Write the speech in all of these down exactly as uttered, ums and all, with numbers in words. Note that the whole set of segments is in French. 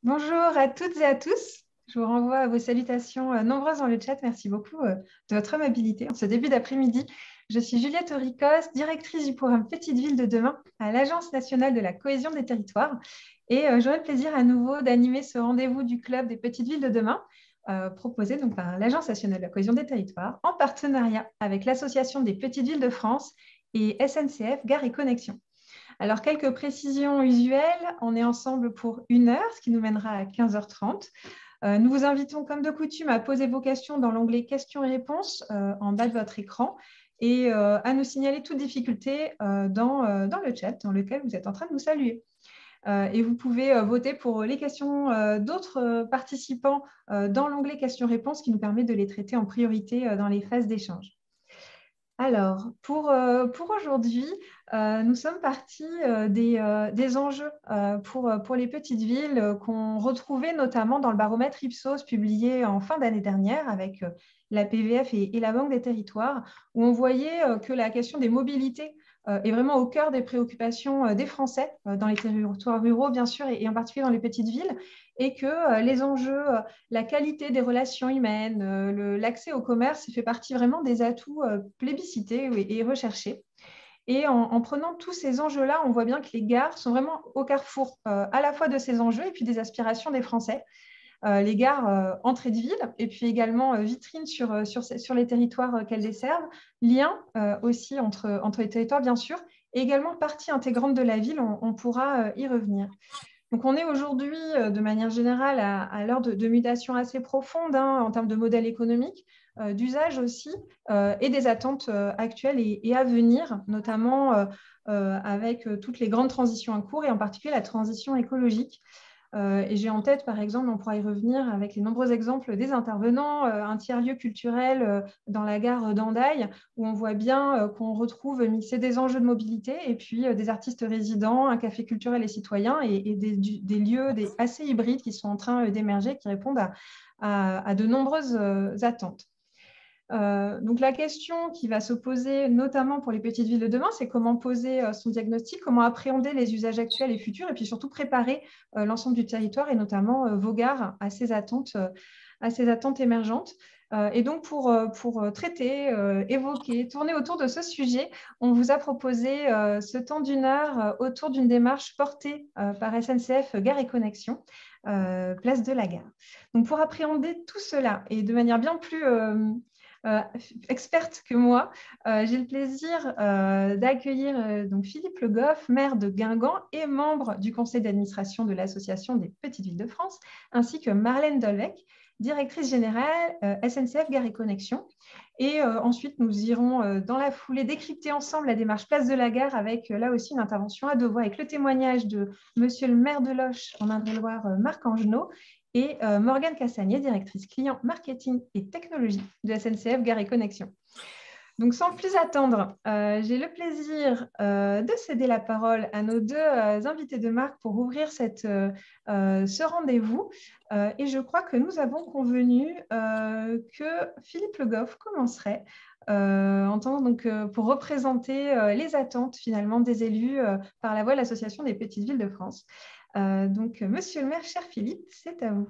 Bonjour à toutes et à tous. Je vous renvoie à vos salutations euh, nombreuses dans le chat. Merci beaucoup euh, de votre amabilité en ce début d'après-midi. Je suis Juliette Auricos, directrice du programme Petite Ville de demain à l'Agence nationale de la cohésion des territoires. Et euh, j'aurai le plaisir à nouveau d'animer ce rendez-vous du club des Petites Villes de demain, euh, proposé donc par l'Agence nationale de la cohésion des territoires en partenariat avec l'Association des Petites Villes de France et S N C F Gare et Connexion. Alors, quelques précisions usuelles. On est ensemble pour une heure, ce qui nous mènera à quinze heures trente. Euh, nous vous invitons, comme de coutume, à poser vos questions dans l'onglet questions et réponses euh, en bas de votre écran et euh, à nous signaler toute difficulté euh, dans, euh, dans le chat dans lequel vous êtes en train de nous saluer. Euh, et vous pouvez euh, voter pour les questions euh, d'autres euh, participants euh, dans l'onglet questions-réponses qui nous permet de les traiter en priorité euh, dans les phases d'échange. Alors, pour, euh, pour aujourd'hui, euh, nous sommes partis euh, des, euh, des enjeux euh, pour, pour les petites villes euh, qu'on retrouvait notamment dans le baromètre Ipsos publié en fin d'année dernière avec euh, la P V F et, et la Banque des territoires, où on voyait euh, que la question des mobilités euh, est vraiment au cœur des préoccupations euh, des Français, euh, dans les territoires ruraux bien sûr, et, et en particulier dans les petites villes, et que euh, les enjeux, euh, la qualité des relations humaines, euh, l'accès au commerce fait partie vraiment des atouts euh, plébiscités et, et recherchés. Et en, en, prenant tous ces enjeux-là, on voit bien que les gares sont vraiment au carrefour euh, à la fois de ces enjeux et puis des aspirations des Français. Euh, les gares euh, entrée de ville et puis également euh, vitrines sur, euh, sur, sur les territoires euh, qu'elles desservent, lien euh, aussi entre, entre les territoires bien sûr, et également partie intégrante de la ville, on, on pourra euh, y revenir. Donc, on est aujourd'hui, euh, de manière générale, à, à l'heure de, de mutations assez profondes hein, en termes de modèle économique, euh, d'usage aussi, euh, et des attentes euh, actuelles et, et à venir, notamment euh, euh, avec euh, toutes les grandes transitions en cours et en particulier la transition écologique. Euh, et j'ai en tête, par exemple, on pourra y revenir avec les nombreux exemples des intervenants, euh, un tiers-lieu culturel euh, dans la gare d'Andaille, où on voit bien euh, qu'on retrouve mixer des enjeux de mobilité et puis euh, des artistes résidents, un café culturel et citoyen et, et des, des, lieux des, assez hybrides qui sont en train euh, d'émerger, qui répondent à, à, à de nombreuses euh, attentes. Euh, donc la question qui va se poser notamment pour les petites villes de demain, c'est comment poser euh, son diagnostic, comment appréhender les usages actuels et futurs, et puis surtout préparer euh, l'ensemble du territoire et notamment euh, vos gares à ces attentes, euh, à ces attentes émergentes. Euh, et donc pour, euh, pour traiter, euh, évoquer, tourner autour de ce sujet, on vous a proposé euh, ce temps d'une heure euh, autour d'une démarche portée euh, par S N C F Gare et Connexion, euh, place de la gare. Donc pour appréhender tout cela et de manière bien plus euh, euh, experte que moi, euh, j'ai le plaisir euh, d'accueillir euh, donc Philippe Le Goff, maire de Guingamp et membre du conseil d'administration de l'Association des Petites Villes de France, ainsi que Marlène Dolbeck, directrice générale euh, S N C F Gare et Connexion. Et euh, ensuite, nous irons euh, dans la foulée décrypter ensemble la démarche Place de la Gare avec euh, là aussi une intervention à deux voix avec le témoignage de Monsieur le maire de Loches en Indre-et-Loire, euh, Marc Angenot, et euh, Morgane Cassagnier, directrice client marketing et technologie de S N C F Gare et Connexion. Donc, sans plus attendre, euh, j'ai le plaisir euh, de céder la parole à nos deux euh, invités de marque pour ouvrir cette, euh, euh, ce rendez-vous. Euh, et je crois que nous avons convenu euh, que Philippe Le Goff commencerait euh, en tant, donc, euh, pour représenter euh, les attentes finalement des élus euh, par la voie de l'Association des Petites Villes de France. Euh, donc, Monsieur le maire, cher Philippe, c'est à vous.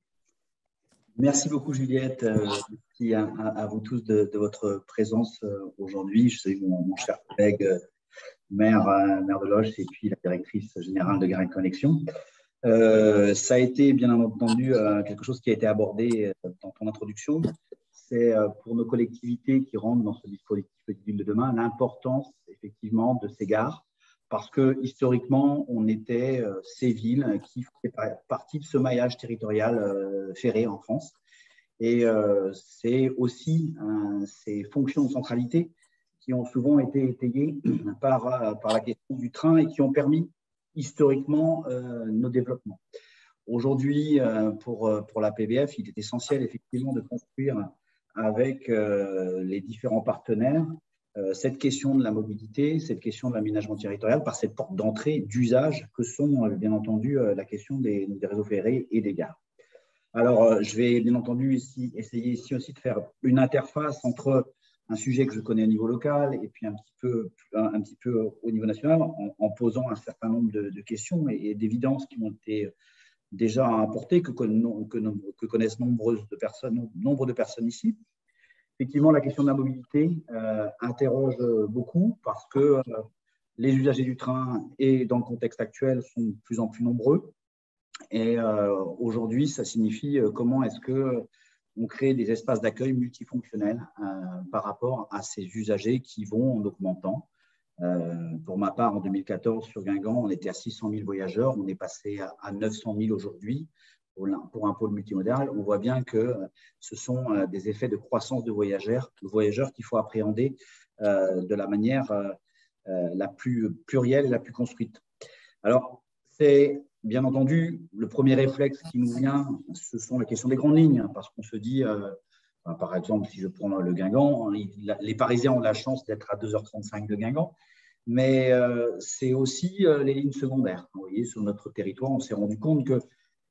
Merci beaucoup Juliette, euh, merci à, à, à vous tous de, de votre présence euh, aujourd'hui. Je salue mon, mon cher collègue euh, maire, euh, maire de Loches et puis la directrice générale de Gare et Connexion. Euh, ça a été bien entendu euh, quelque chose qui a été abordé euh, dans ton introduction. C'est euh, pour nos collectivités qui rentrent dans ce dispositif Petite Ville de demain l'importance effectivement de ces gares, parce que historiquement, on était euh, ces villes qui faisaient partie de ce maillage territorial euh, ferré en France. Et euh, c'est aussi euh, ces fonctions de centralité qui ont souvent été étayées par, euh, par la question du train et qui ont permis historiquement euh, nos développements. Aujourd'hui, euh, pour, pour la P B F, il est essentiel effectivement de construire avec euh, les différents partenaires euh, cette question de la mobilité, cette question de l'aménagement territorial par cette porte d'entrée d'usage que sont euh, bien entendu euh, la question des, des réseaux ferrés et des gares. Alors, euh, je vais bien entendu ici, essayer ici aussi de faire une interface entre un sujet que je connais au niveau local et puis un petit peu, un, un petit peu au niveau national en, en posant un certain nombre de, de questions et, et d'évidences qui ont été déjà à apporter, que, que, que connaissent nombreuses de personnes, nombre de personnes ici. Effectivement, la question de la mobilité euh, interroge beaucoup parce que euh, les usagers du train, et dans le contexte actuel, sont de plus en plus nombreux. Et euh, aujourd'hui, ça signifie euh, comment est-ce qu'on crée des espaces d'accueil multifonctionnels euh, par rapport à ces usagers qui vont en augmentant. Euh, pour ma part, en deux mille quatorze, sur Guingamp, on était à six cent mille voyageurs. On est passé à, à neuf cent mille aujourd'hui pour, pour un pôle multimodal. On voit bien que ce sont euh, des effets de croissance de voyageurs, de voyageurs qu'il faut appréhender euh, de la manière euh, euh, la plus plurielle et la plus construite. Alors, c'est bien entendu le premier réflexe qui nous vient, ce sont les questions des grandes lignes, parce qu'on se dit… Euh, par exemple, si je prends le Guingamp, les Parisiens ont la chance d'être à deux heures trente-cinq de Guingamp, mais euh, c'est aussi euh, les lignes secondaires. Vous voyez, sur notre territoire, on s'est rendu compte que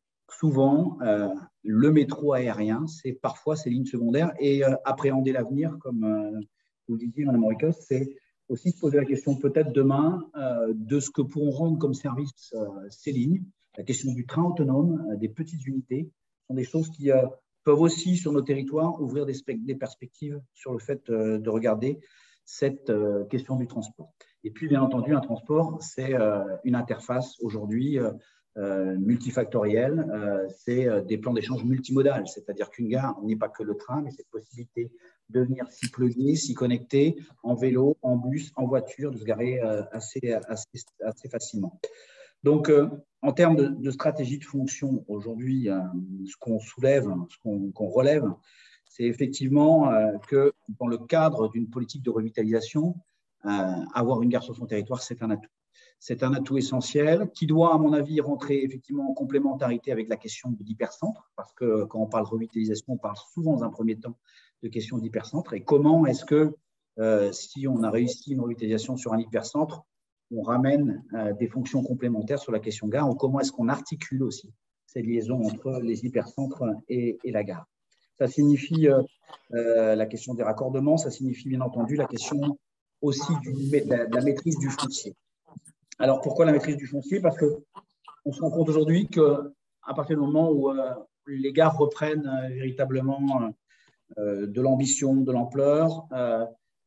souvent, euh, le métro aérien, c'est parfois ces lignes secondaires, et euh, appréhender l'avenir, comme euh, vous le disiez, Mme Moricos, c'est aussi se poser la question peut-être demain euh, de ce que pourront rendre comme service euh, ces lignes. La question du train autonome, euh, des petites unités, sont des choses qui… Euh, peuvent aussi, sur nos territoires, ouvrir des, des perspectives sur le fait euh, de regarder cette euh, question du transport. Et puis, bien entendu, un transport, c'est euh, une interface aujourd'hui euh, euh, multifactorielle, euh, c'est euh, des plans d'échange multimodal, c'est-à-dire qu'une gare n'est pas que le train, mais cette possibilité de venir s'y plugger, s'y connecter en vélo, en bus, en voiture, de se garer euh, assez, assez, assez facilement. Donc, euh, en termes de, de stratégie de fonction, aujourd'hui, euh, ce qu'on soulève, ce qu'on qu'on relève, c'est effectivement euh, que dans le cadre d'une politique de revitalisation, euh, avoir une gare sur son territoire, c'est un atout. C'est un atout essentiel qui doit, à mon avis, rentrer effectivement en complémentarité avec la question de l'hypercentre, parce que quand on parle de revitalisation, on parle souvent dans un premier temps de question d'hypercentre. Et comment est-ce que, euh, si on a réussi une revitalisation sur un hypercentre, on ramène euh, des fonctions complémentaires sur la question gare, ou comment est-ce qu'on articule aussi ces liaisons entre les hypercentres et, et la gare. Ça signifie euh, euh, la question des raccordements, ça signifie bien entendu la question aussi du, de, la, de la maîtrise du foncier. Alors, pourquoi la maîtrise du foncier? Parce qu'on se rend compte aujourd'hui qu'à partir du moment où euh, les gares reprennent euh, véritablement euh, de l'ambition, de l'ampleur, euh,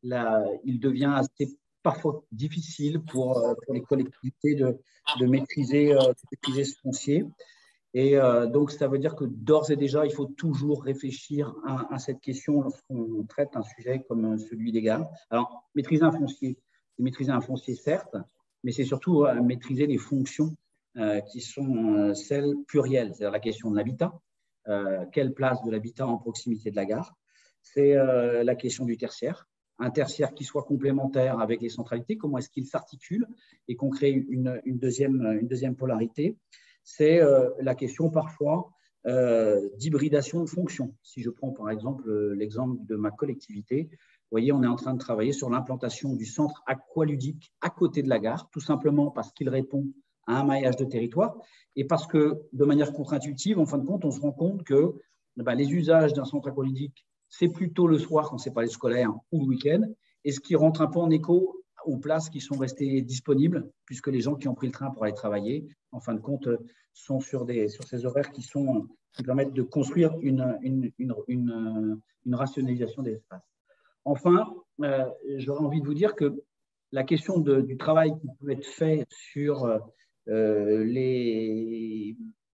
il devient assez parfois difficile pour, pour les collectivités de, de, maîtriser, euh, de maîtriser ce foncier. Et euh, donc, ça veut dire que d'ores et déjà, il faut toujours réfléchir à, à cette question lorsqu'on traite un sujet comme celui des gares. Alors, maîtriser un foncier, c'est maîtriser un foncier, certes, mais c'est surtout euh, maîtriser les fonctions euh, qui sont euh, celles plurielles, c'est-à-dire la question de l'habitat, euh, quelle place de l'habitat en proximité de la gare, c'est euh, la question du tertiaire, un tertiaire qui soit complémentaire avec les centralités, comment est-ce qu'il s'articule et qu'on crée une, une, deuxième, une deuxième polarité. C'est euh, la question parfois euh, d'hybridation de fonctions. Si je prends par exemple l'exemple de ma collectivité, vous voyez, on est en train de travailler sur l'implantation du centre aqualudique à côté de la gare, tout simplement parce qu'il répond à un maillage de territoire et parce que de manière contre-intuitive, en fin de compte, on se rend compte que bah, les usages d'un centre aqualudique, c'est plutôt le soir quand ce n'est pas les scolaires ou le week-end, et ce qui rentre un peu en écho aux places qui sont restées disponibles, puisque les gens qui ont pris le train pour aller travailler, en fin de compte, sont sur, des, sur ces horaires qui, sont, qui permettent de construire une, une, une, une, une rationalisation des espaces. Enfin, euh, j'aurais envie de vous dire que la question de, du travail qui peut être fait sur euh, les,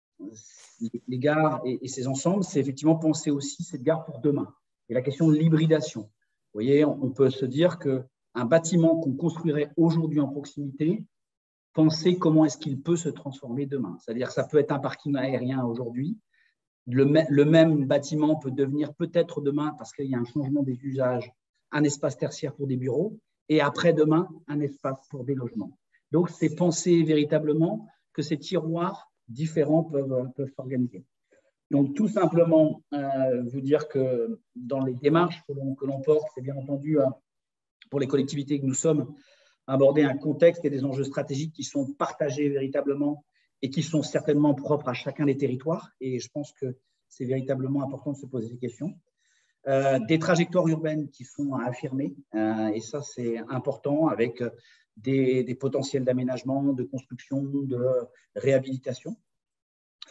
les gares et, et ces ensembles, c'est effectivement penser aussi cette gare pour demain. Et la question de l'hybridation. Vous voyez, on, on peut se dire qu'un bâtiment qu'on construirait aujourd'hui en proximité, penser comment est-ce qu'il peut se transformer demain. C'est-à-dire que ça peut être un parking aérien aujourd'hui. Le, le même bâtiment peut devenir peut-être demain, parce qu'il y a un changement des usages, un espace tertiaire pour des bureaux, et après-demain, un espace pour des logements. Donc, c'est penser véritablement que ces tiroirs différents peuvent, peuvent s'organiser. Donc, tout simplement, euh, vous dire que dans les démarches que l'on que l'on porte, c'est bien entendu euh, pour les collectivités que nous sommes, aborder un contexte et des enjeux stratégiques qui sont partagés véritablement et qui sont certainement propres à chacun des territoires. Et je pense que c'est véritablement important de se poser ces questions. Euh, des trajectoires urbaines qui sont à affirmer, euh, et ça c'est important, avec des, des potentiels d'aménagement, de construction, de réhabilitation.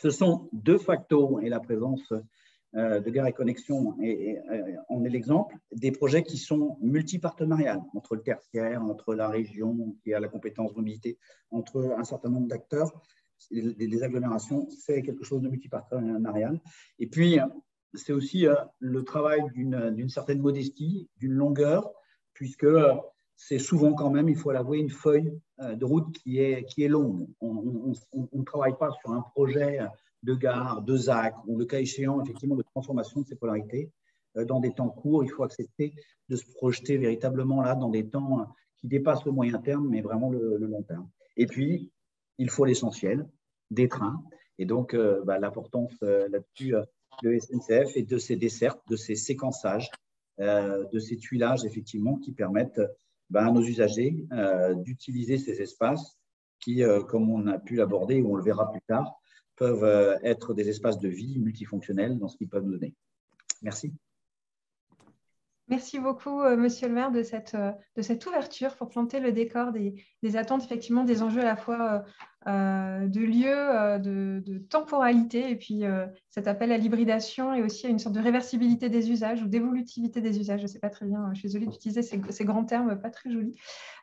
Ce sont de facto, et la présence euh, de Gares et Connexions et, et, en est l'exemple, des projets qui sont multipartenariales entre le tertiaire, entre la région qui a la compétence mobilité, entre un certain nombre d'acteurs. Les, les agglomérations, c'est quelque chose de multipartenarial. Et puis, c'est aussi euh, le travail d'une certaine modestie, d'une longueur, puisque euh, c'est souvent quand même, il faut l'avouer, une feuille euh, de route qui est, qui est longue. On ne travaille pas sur un projet de gare, de Z A C, ou le cas échéant, effectivement, de transformation de ces polarités euh, dans des temps courts. Il faut accepter de se projeter véritablement là dans des temps qui dépassent le moyen terme, mais vraiment le, le long terme. Et puis, il faut l'essentiel, des trains. Et donc, euh, bah, l'importance euh, là-dessus euh, de S N C F et de ces dessertes, de ces séquençages, euh, de ces tuilages, effectivement, qui permettent bah, à nos usagers euh, d'utiliser ces espaces qui, euh, comme on a pu l'aborder ou on le verra plus tard, peuvent euh, être des espaces de vie multifonctionnels dans ce qu'ils peuvent nous donner. Merci. Merci beaucoup, euh, Monsieur le maire, de cette, euh, de cette ouverture pour planter le décor des, des attentes, effectivement, des enjeux à la fois euh, de lieu, euh, de, de temporalité, et puis euh, cet appel à l'hybridation et aussi à une sorte de réversibilité des usages ou d'évolutivité des usages. Je ne sais pas très bien, je suis désolée d'utiliser ces, ces grands termes pas très jolis.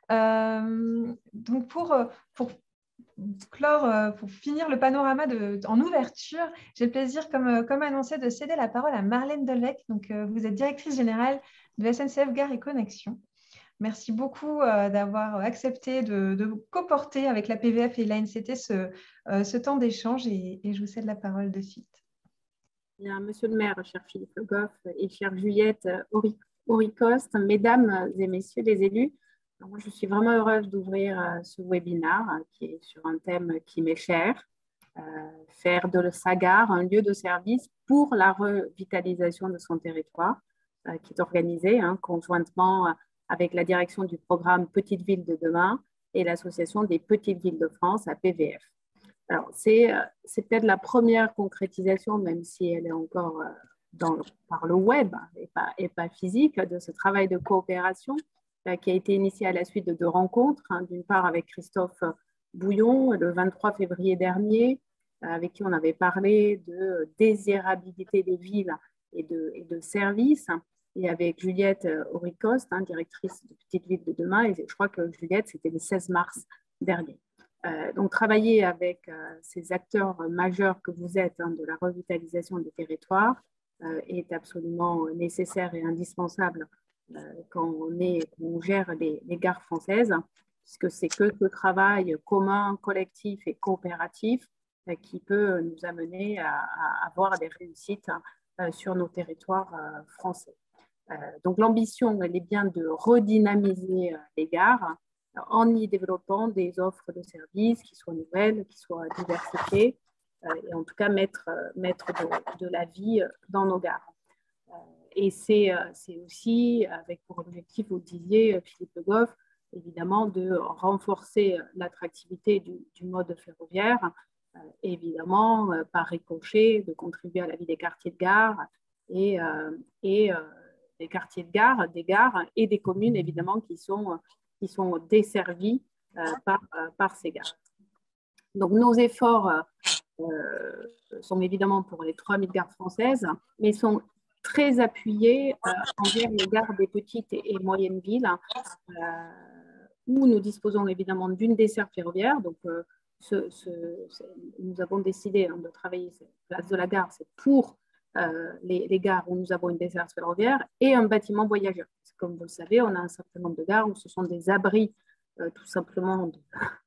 Euh, donc, pour, pour clore, euh, pour finir le panorama de, en ouverture, j'ai le plaisir, comme, comme annoncé, de céder la parole à Marlène Dolbeck. Donc, euh, vous êtes directrice générale de S N C F Gares et Connexions. Merci beaucoup euh, d'avoir accepté de, de coporter avec la P V F et l'A N C T ce, euh, ce temps d'échange et, et je vous cède la parole de suite. Bien, Monsieur le maire, cher Philippe Le Goff et chère Juliette Auricoste, mesdames et messieurs les élus, moi, je suis vraiment heureuse d'ouvrir euh, ce webinaire euh, qui est sur un thème qui m'est cher, euh, faire de sa gare un lieu de service pour la revitalisation de son territoire, euh, qui est organisé hein, conjointement avec la direction du programme Petites Villes de demain et l'association des Petites Villes de France, à P V F. Alors, c'est peut-être la première concrétisation, même si elle est encore euh, dans, par le web et pas, et pas physique, de ce travail de coopération qui a été initié à la suite de deux rencontres, hein, d'une part avec Christophe Bouillon le vingt-trois février dernier, avec qui on avait parlé de désirabilité des villes et de, et de services, et avec Juliette Auricoste, hein, directrice de Petite Ville de demain, et je crois que Juliette, c'était le seize mars dernier. Euh, donc, travailler avec euh, ces acteurs majeurs que vous êtes hein, de la revitalisation des territoires euh, est absolument nécessaire et indispensable Euh, quand on, est, quand on gère les, les gares françaises, puisque c'est que ce travail commun, collectif et coopératif euh, qui peut nous amener à, à avoir des réussites euh, sur nos territoires euh, français. Euh, donc l'ambition, elle est bien de redynamiser euh, les gares euh, en y développant des offres de services qui soient nouvelles, qui soient diversifiées, euh, et en tout cas mettre, euh, mettre de, de la vie dans nos gares. Et c'est aussi avec pour objectif, vous le disiez, Philippe Le Goff, évidemment, de renforcer l'attractivité du, du mode ferroviaire, euh, et évidemment, euh, par ricochet, de contribuer à la vie des quartiers de gare et, euh, et euh, des quartiers de gare, des gares et des communes, évidemment, qui sont, qui sont desservies euh, par, euh, par ces gares. Donc, nos efforts euh, sont évidemment pour les trois mille gares françaises, mais sont très appuyés euh, envers les gares des petites et, et moyennes villes, euh, où nous disposons évidemment d'une desserte ferroviaire. Donc, euh, ce, ce, ce, nous avons décidé hein, de travailler cette place de la gare, c'est pour euh, les, les gares où nous avons une desserte ferroviaire et un bâtiment voyageur. Comme vous le savez, on a un certain nombre de gares où ce sont des abris, euh, tout simplement, de,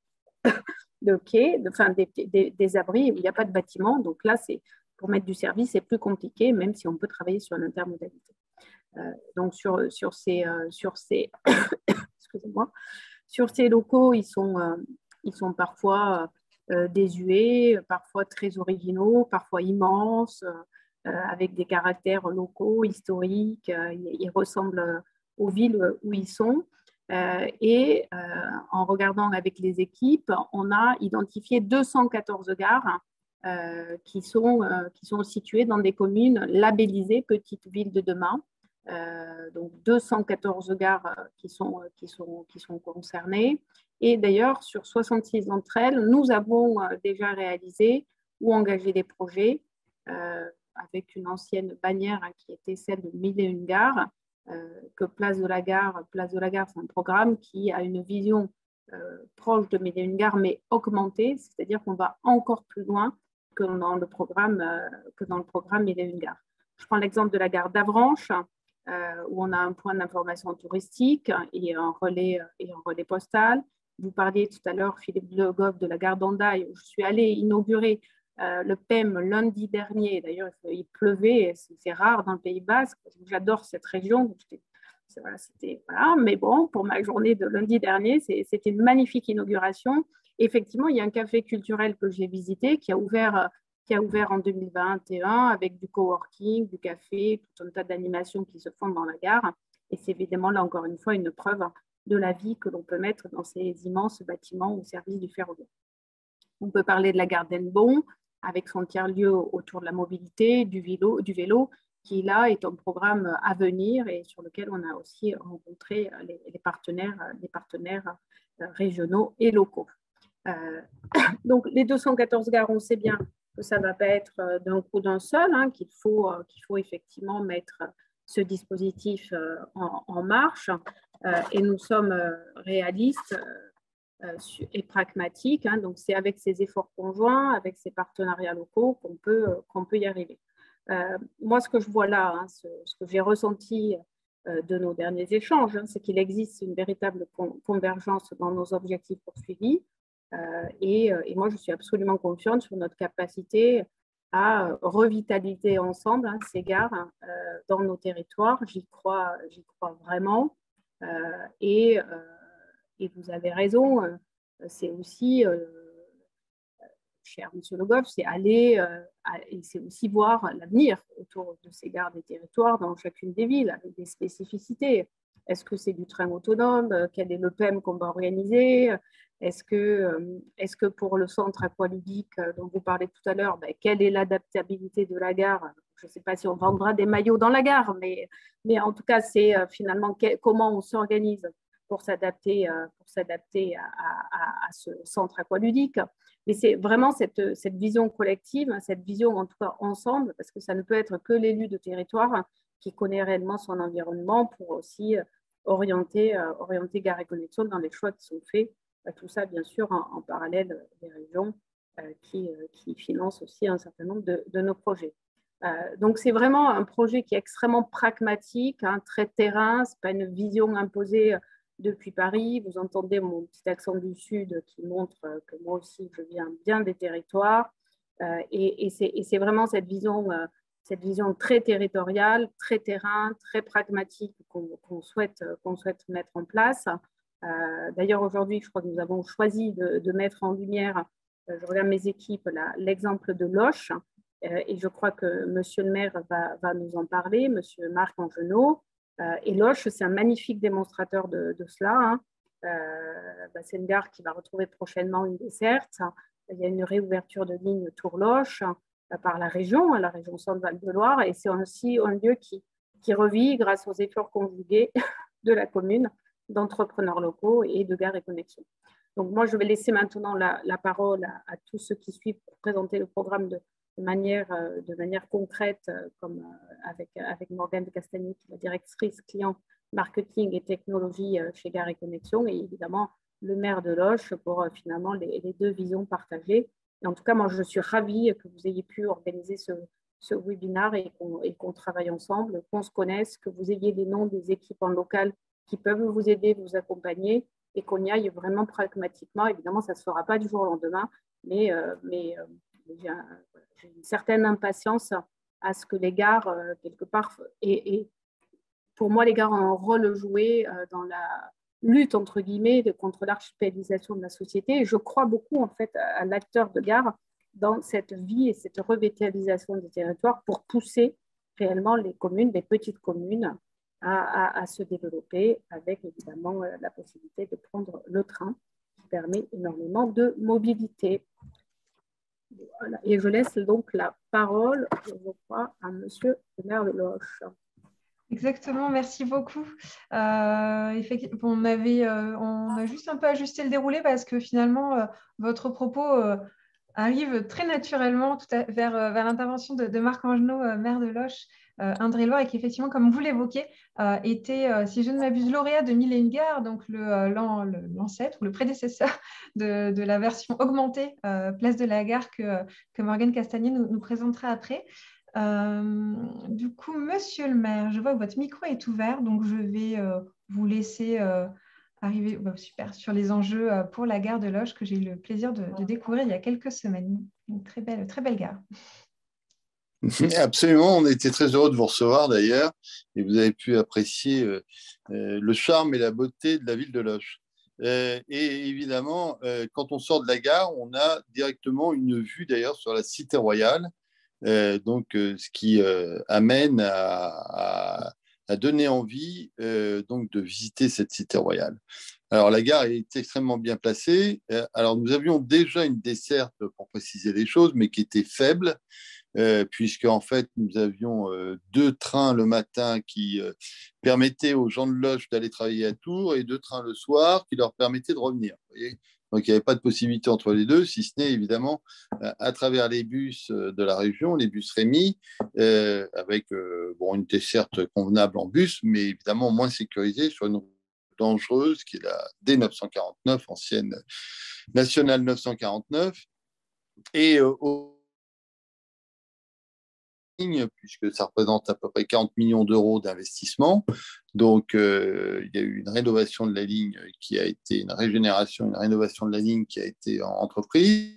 de quais, de, enfin, des, des, des abris où il n'y a pas de bâtiment. Donc là, c'est pour mettre du service, c'est plus compliqué, même si on peut travailler sur l'intermodalité. Euh, donc, sur, sur ces, euh, sur ces, excusez-moi, sur ces locaux, ils sont, euh, ils sont parfois euh, désuets, parfois très originaux, parfois immenses, euh, avec des caractères locaux, historiques. Euh, ils, ils ressemblent aux villes où ils sont. Euh, et euh, en regardant avec les équipes, on a identifié deux cent quatorze gares Euh, qui, sont, euh, qui sont situées dans des communes labellisées Petites Villes de demain. Euh, donc deux cent quatorze gares qui sont, qui sont, qui sont concernées. Et d'ailleurs, sur soixante-six d'entre elles, nous avons euh, déjà réalisé ou engager des projets euh, avec une ancienne bannière hein, qui était celle de Mille et une gares, euh, que Place de la Gare, Place de la Gare, c'est un programme qui a une vision euh, proche de Mille et une gares, mais augmentée, c'est-à-dire qu'on va encore plus loin que dans le programme, euh, que dans le programme Mille et une gares. Je prends l'exemple de la gare d'Avranches, euh, où on a un point d'information touristique et un relais, et un relais postal. Vous parliez tout à l'heure, Philippe Le Goff, de la gare d'Hendaye, où je suis allée inaugurer euh, le P E M lundi dernier. D'ailleurs, il pleuvait, c'est rare dans le Pays Basque. J'adore cette région. Voilà, voilà. Mais bon, pour ma journée de lundi dernier, c'était une magnifique inauguration. Effectivement, il y a un café culturel que j'ai visité qui a ouvert, qui a ouvert en deux mille vingt et un avec du coworking, du café, tout un tas d'animations qui se font dans la gare. Et c'est évidemment, là encore une fois, une preuve de la vie que l'on peut mettre dans ces immenses bâtiments au service du ferroviaire. On peut parler de la gare d'Enbon avec son tiers-lieu autour de la mobilité, du vélo, du vélo, qui là est un programme à venir et sur lequel on a aussi rencontré les, les partenaires, les partenaires régionaux et locaux. Euh, donc les deux cent quatorze gares, on sait bien que ça ne va pas être d'un coup d'un seul, hein, qu'il faut, qu'il faut effectivement mettre ce dispositif en, en marche euh, et nous sommes réalistes euh, et pragmatiques, hein, donc c'est avec ces efforts conjoints, avec ces partenariats locaux qu'on peut, qu'on peut y arriver. Euh, moi, ce que je vois là, hein, ce, ce que j'ai ressenti euh, de nos derniers échanges, hein, c'est qu'il existe une véritable con convergence dans nos objectifs poursuivis. Euh, et, et moi, je suis absolument confiante sur notre capacité à revitaliser ensemble hein, ces gares hein, euh, dans nos territoires. J'y crois, j'y crois vraiment. Euh, et, euh, et vous avez raison, euh, c'est aussi... Euh, cher Monsieur Le Goff, c'est aller euh, et c'est aussi voir l'avenir autour de ces gares des territoires dans chacune des villes avec des spécificités. Est-ce que c'est du train autonome? Quel est le P E M qu'on va organiser? Est-ce que, euh, est-ce que pour le centre aqualudique dont vous parlez tout à l'heure, ben, quelle est l'adaptabilité de la gare? Je ne sais pas si on vendra des maillots dans la gare, mais, mais en tout cas, c'est euh, finalement que, comment on s'organise pour s'adapter euh, pour s'adapter à, à, à ce centre aqualudique. Mais c'est vraiment cette, cette vision collective, cette vision en tout cas ensemble, parce que ça ne peut être que l'élu de territoire qui connaît réellement son environnement pour aussi orienter, euh, orienter Gares et Connexions dans les choix qui sont faits. Euh, tout ça, bien sûr, en, en parallèle des régions euh, qui, euh, qui financent aussi un certain nombre de, de nos projets. Euh, donc, c'est vraiment un projet qui est extrêmement pragmatique, hein, très terrain, ce n'est pas une vision imposée depuis Paris. Vous entendez mon petit accent du Sud qui montre que moi aussi, je viens bien des territoires. Euh, et et c'est vraiment cette vision, euh, cette vision très territoriale, très terrain, très pragmatique qu'on qu'on souhaite, qu'on souhaite mettre en place. Euh, D'ailleurs, aujourd'hui, je crois que nous avons choisi de, de mettre en lumière, euh, je regarde mes équipes, l'exemple de Loches. Euh, et je crois que Monsieur le maire va, va nous en parler, Monsieur Marc Angenot. Euh, et Loches, c'est un magnifique démonstrateur de, de cela. Hein. Euh, bah, c'est une gare qui va retrouver prochainement une desserte. Il y a une réouverture de ligne Tours-Loches euh, par la région, la région Centre-Val de Loire. Et c'est aussi un lieu qui, qui revit grâce aux efforts conjugués de la commune, d'entrepreneurs locaux et de Gares et Connexions. Donc moi, je vais laisser maintenant la, la parole à, à tous ceux qui suivent pour présenter le programme de, de, manière, de manière concrète, comme avec, avec Morgane de Castagny, qui est la directrice client, marketing et technologie chez Gares et Connexions, et évidemment le maire de Loches pour finalement les, les deux visions partagées. Et en tout cas, moi, je suis ravie que vous ayez pu organiser ce, ce webinaire et qu'on qu'on travaille ensemble, qu'on se connaisse, que vous ayez les noms des équipes en local qui peuvent vous aider, vous accompagner, et qu'on y aille vraiment pragmatiquement. Évidemment, ça ne se fera pas du jour au lendemain, mais, euh, mais euh, j'ai un, une certaine impatience à ce que les gares, euh, quelque part, et, et pour moi, les gares ont un rôle à jouer euh, dans la lutte, entre guillemets, de, contre l'archipélisation de la société. Et je crois beaucoup, en fait, à l'acteur de gare dans cette vie et cette revitalisation des territoires pour pousser réellement les communes, les petites communes, À, à, à se développer avec évidemment euh, la possibilité de prendre le train qui permet énormément de mobilité. Voilà. Et je laisse donc la parole, je crois, à Monsieur le maire de Loches. Exactement, merci beaucoup. Euh, effectivement, on, avait, euh, on a juste un peu ajusté le déroulé parce que finalement, euh, votre propos... Euh, arrive très naturellement tout à- vers, euh, vers l'intervention de, de Marc Angenot, euh, maire de Loches, euh, Indre-et-Loire, et qui effectivement, comme vous l'évoquez, euh, était, euh, si je ne m'abuse, lauréat de Mille et une gares, donc le, euh, l'an- le- l'ancêtre ou le prédécesseur de, de la version augmentée euh, Place de la Gare que, que Morgane Castagnet nous, nous présentera après. Euh, du coup, monsieur le maire, je vois que votre micro est ouvert, donc je vais euh, vous laisser euh, arriver bah, super, sur les enjeux euh, pour la gare de Loches que j'ai eu le plaisir de, de découvrir il y a quelques semaines. Une très belle, très belle gare. Absolument, on était très heureux de vous recevoir d'ailleurs, et vous avez pu apprécier euh, euh, le charme et la beauté de la ville de Loches. Euh, et évidemment, euh, quand on sort de la gare, on a directement une vue d'ailleurs sur la cité royale, euh, donc euh, ce qui euh, amène à, à, à donner envie euh, donc de visiter cette cité royale. Alors la gare est extrêmement bien placée. Euh, Alors nous avions déjà une desserte, pour préciser les choses, mais qui était faible euh, puisque en fait nous avions euh, deux trains le matin qui euh, permettaient aux gens de Loches d'aller travailler à Tours et deux trains le soir qui leur permettaient de revenir. Vous voyez, donc il n'y avait pas de possibilité entre les deux, si ce n'est évidemment euh, à travers les bus euh, de la région, les bus Rémi, euh, avec euh, bon, une desserte convenable en bus, mais évidemment moins sécurisée sur une route dangereuse qui est la D neuf cent quarante-neuf, ancienne nationale neuf cent quarante-neuf. Et euh, au puisque ça représente à peu près quarante millions d'euros d'investissement. Donc, euh, il y a eu une rénovation de la ligne qui a été, une régénération, une rénovation de la ligne qui a été entreprise.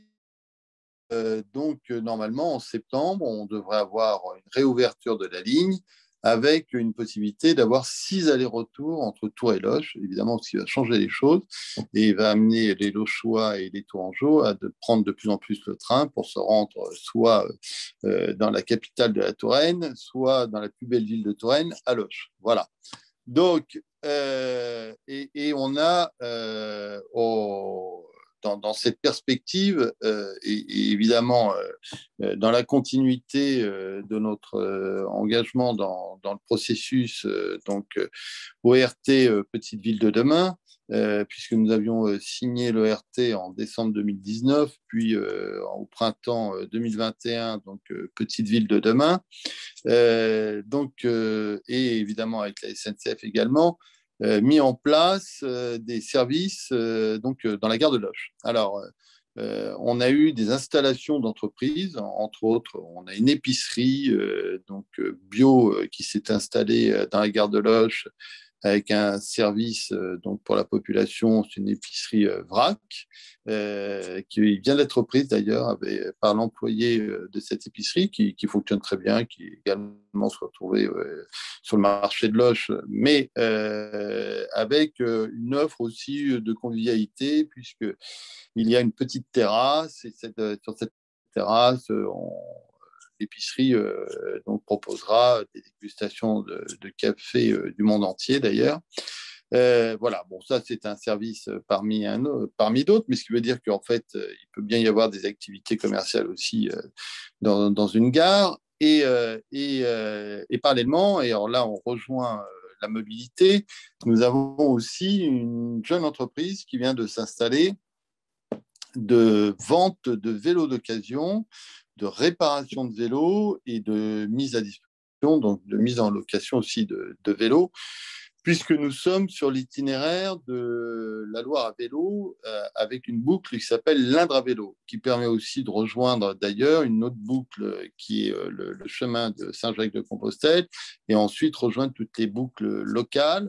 Euh, donc, euh, normalement, en septembre, on devrait avoir une réouverture de la ligne avec une possibilité d'avoir six allers-retours entre Tours et Loches, évidemment, ce qui va changer les choses et va amener les Lochois et les Tourangeaux à de prendre de plus en plus le train pour se rendre soit euh, dans la capitale de la Touraine, soit dans la plus belle ville de Touraine, à Loches. Voilà. Donc, euh, et, et on a euh, au, dans, dans cette perspective, euh, et, et évidemment euh, dans la continuité euh, de notre euh, engagement dans, dans le processus euh, donc euh, O R T euh, Petite Ville de demain, euh, puisque nous avions euh, signé l'O R T en décembre deux mille dix-neuf, puis euh, au printemps deux mille vingt et un, donc euh, Petite Ville de demain. Euh, donc, euh, et évidemment avec la S N C F également, euh, mis en place euh, des services euh, donc, euh, dans la gare de Loches. Alors, euh, on a eu des installations d'entreprises, entre autres, on a une épicerie euh, donc, euh, bio euh, qui s'est installée euh, dans la gare de Loches avec un service euh, donc pour la population, c'est une épicerie euh, vrac, euh, qui vient d'être prise d'ailleurs avec, par l'employé euh, de cette épicerie, qui, qui fonctionne très bien, qui également se retrouvait euh, sur le marché de Loches, mais euh, avec euh, une offre aussi de convivialité, puisqu'il y a une petite terrasse, et cette, sur cette terrasse, on l'épicerie euh, donc proposera des dégustations de, de café euh, du monde entier d'ailleurs. Euh, voilà, bon, ça c'est un service parmi, un, parmi d'autres, mais ce qui veut dire qu'en fait, euh, il peut bien y avoir des activités commerciales aussi euh, dans, dans une gare. Et, euh, et, euh, et parallèlement, et alors là on rejoint euh, la mobilité, nous avons aussi une jeune entreprise qui vient de s'installer de vente de vélos d'occasion, de réparation de vélos et de mise à disposition, donc de mise en location aussi de, de vélos, puisque nous sommes sur l'itinéraire de la Loire à vélo euh, avec une boucle qui s'appelle l'Indre à vélo, qui permet aussi de rejoindre d'ailleurs une autre boucle qui est euh, le, le chemin de Saint-Jacques-de-Compostelle, et ensuite rejoindre toutes les boucles locales.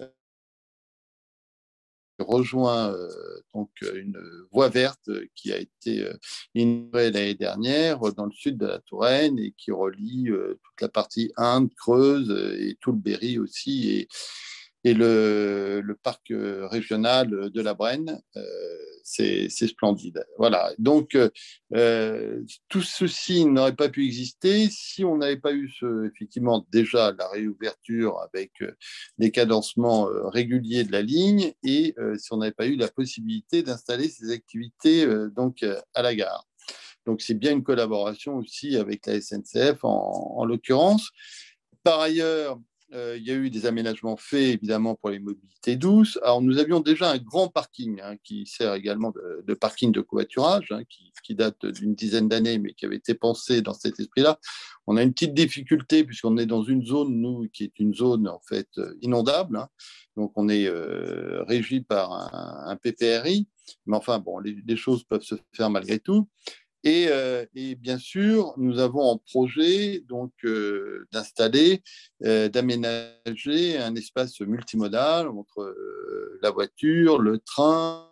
Rejoint euh, donc une voie verte qui a été euh, inaugurée l'année dernière dans le sud de la Touraine et qui relie euh, toute la partie Indre, Creuse et tout le Berry aussi, et, et le, le parc régional de la Brenne. Euh, c'est, c'est splendide. Voilà. Donc, euh, tout ceci n'aurait pas pu exister si on n'avait pas eu ce, effectivement déjà la réouverture avec euh, des cadencements euh, réguliers de la ligne, et euh, si on n'avait pas eu la possibilité d'installer ces activités euh, donc euh, à la gare. Donc, c'est bien une collaboration aussi avec la S N C F en, en l'occurrence. Par ailleurs, euh, il y a eu des aménagements faits, évidemment, pour les mobilités douces. Alors, nous avions déjà un grand parking hein, qui sert également de, de parking de covoiturage, hein, qui, qui date d'une dizaine d'années, mais qui avait été pensé dans cet esprit-là. On a une petite difficulté, puisqu'on est dans une zone, nous, qui est une zone, en fait, inondable. Hein. Donc, on est euh, régi par un, un P P R I. Mais enfin, bon, les, les choses peuvent se faire malgré tout. Et, euh, et bien sûr, nous avons en projet donc euh, d'installer, euh, d'aménager un espace multimodal entre euh, la voiture, le train.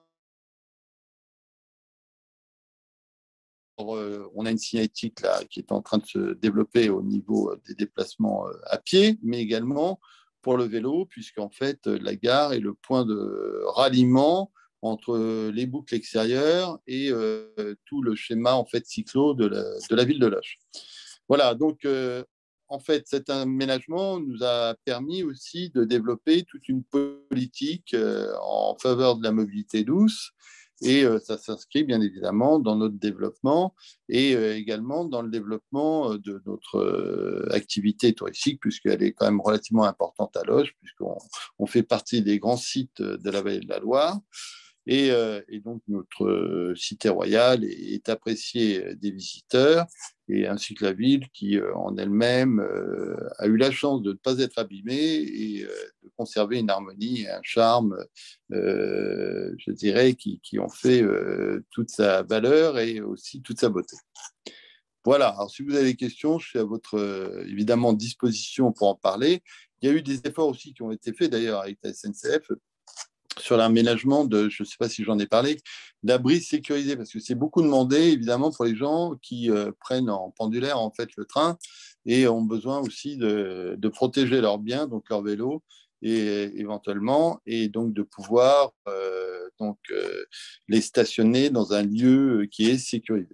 Alors, euh, on a une signalétique là qui est en train de se développer au niveau des déplacements euh, à pied, mais également pour le vélo, puisqu'en fait la gare est le point de ralliement entre les boucles extérieures et euh, tout le schéma en fait cyclo de la, de la ville de Loches. Voilà, donc euh, en fait cet aménagement nous a permis aussi de développer toute une politique euh, en faveur de la mobilité douce. Et euh, ça s'inscrit bien évidemment dans notre développement et euh, également dans le développement de notre euh, activité touristique, puisqu'elle est quand même relativement importante à Loches, puisqu'on on fait partie des grands sites de la vallée de la Loire. Et, euh, et donc, notre euh, cité royale est, est appréciée des visiteurs, et ainsi que la ville qui, euh, en elle-même, euh, a eu la chance de ne pas être abîmée et euh, de conserver une harmonie et un charme, euh, je dirais, qui, qui ont fait euh, toute sa valeur et aussi toute sa beauté. Voilà, alors si vous avez des questions, je suis à votre, euh, évidemment, disposition pour en parler. Il y a eu des efforts aussi qui ont été faits, d'ailleurs, avec la S N C F, sur l'aménagement de, je ne sais pas si j'en ai parlé, d'abris sécurisés, parce que c'est beaucoup demandé, évidemment, pour les gens qui euh, prennent en pendulaire, en fait, le train et ont besoin aussi de, de protéger leurs biens, donc leur vélo, et éventuellement, et donc de pouvoir euh, donc, euh, les stationner dans un lieu qui est sécurisé.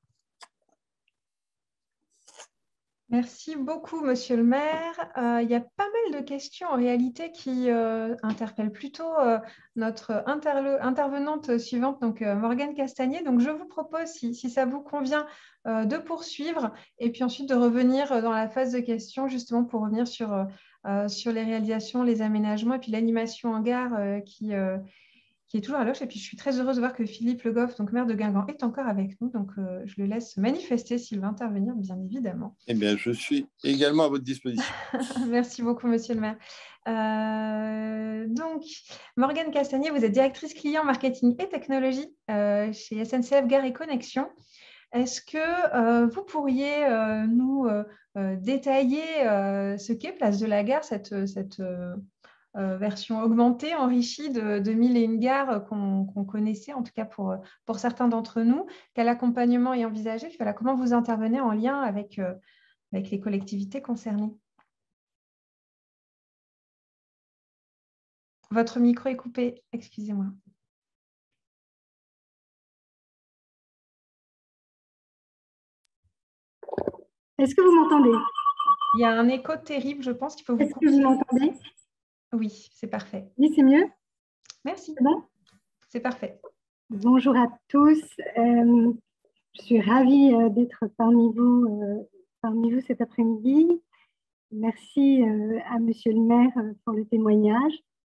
Merci beaucoup, Monsieur le maire. Euh, il y a pas mal de questions en réalité qui euh, interpellent plutôt euh, notre interlo- intervenante suivante, donc euh, Morgane Castagnier. Donc, je vous propose, si, si ça vous convient, euh, de poursuivre et puis ensuite de revenir dans la phase de questions, justement pour revenir sur, euh, euh, sur les réalisations, les aménagements et puis l'animation en gare euh, qui, euh, qui est toujours à Loches. Et puis, je suis très heureuse de voir que Philippe Le Goff, donc maire de Guingamp, est encore avec nous. Donc, euh, je le laisse manifester s'il veut intervenir, bien évidemment. Eh bien, je suis également à votre disposition. Merci beaucoup, monsieur le maire. Euh, donc, Morgane Castagnier, vous êtes directrice client marketing et technologie euh, chez S N C F Gare et Connexion. Est-ce que euh, vous pourriez euh, nous euh, euh, détailler euh, ce qu'est Place de la Gare, cette, cette euh, euh, version augmentée, enrichie de, de Mille et une gares qu'on qu'on connaissait, en tout cas pour, pour certains d'entre nous? Quel accompagnement est envisagé? Voilà, comment vous intervenez en lien avec, euh, avec les collectivités concernées? Votre micro est coupé, excusez-moi. Est-ce que vous m'entendez? Il y a un écho terrible, je pense qu'il faut vous Est-ce couper. que vous m'entendez? Oui, c'est parfait. Oui, c'est mieux? Merci. C'est bon? C'est parfait. Bonjour à tous. Euh, je suis ravie euh, d'être parmi vous, euh, parmi vous cet après-midi. Merci euh, à Monsieur le maire euh, pour le témoignage.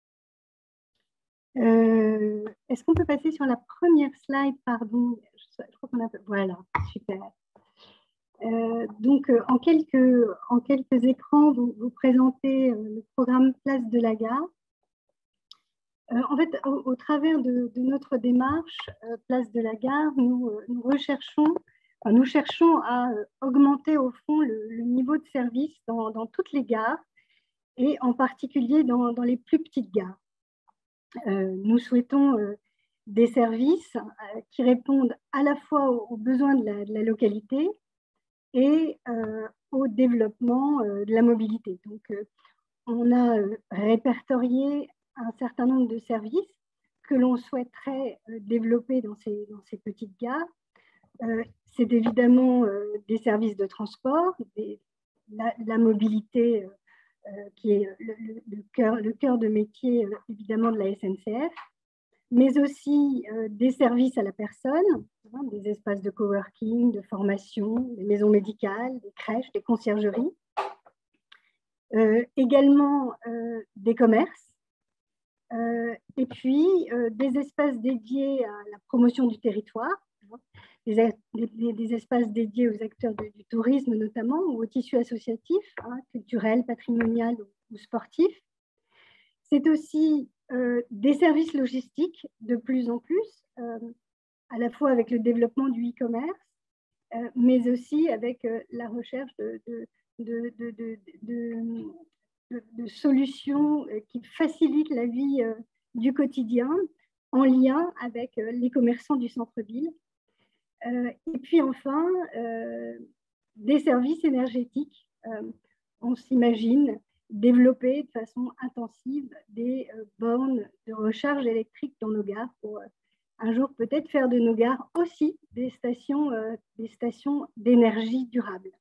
Euh, Est-ce qu'on peut passer sur la première slide? Pardon. Je, je crois qu'on a... Voilà, super. Euh, donc, euh, en, quelques, en quelques écrans, vous, vous présentez euh, le programme Place de la Gare. Euh, en fait, au, au travers de, de notre démarche euh, Place de la Gare, nous, euh, nous recherchons, enfin, nous cherchons à euh, augmenter au fond le, le niveau de service dans, dans toutes les gares et en particulier dans, dans les plus petites gares. Euh, nous souhaitons euh, des services euh, qui répondent à la fois aux, aux besoins de la, de la localité et euh, au développement euh, de la mobilité. Donc, euh, on a euh, répertorié un certain nombre de services que l'on souhaiterait euh, développer dans ces, dans ces petites gares. Euh, c'est évidemment euh, des services de transport, des, la, la mobilité euh, qui est le, le, le, cœur, le cœur de métier euh, évidemment de la S N C F, mais aussi euh, des services à la personne, hein, des espaces de coworking, de formation, des maisons médicales, des crèches, des conciergeries. Euh, également euh, des commerces, euh, et puis euh, des espaces dédiés à la promotion du territoire, des, des, des espaces dédiés aux acteurs de, du tourisme notamment, ou au tissu associatif, hein, culturel, patrimonial ou, ou sportif. C'est aussi euh, des services logistiques de plus en plus, euh, à la fois avec le développement du e-commerce, euh, mais aussi avec euh, la recherche de, de, de, de, de, de, de, de solutions qui facilitent la vie euh, du quotidien en lien avec euh, les commerçants du centre-ville. Euh, et puis enfin, euh, des services énergétiques. Euh, on s'imagine développer de façon intensive des euh, bornes de recharge électrique dans nos gares pour euh, un jour peut-être faire de nos gares aussi des stations, euh, des stations d'énergie durable.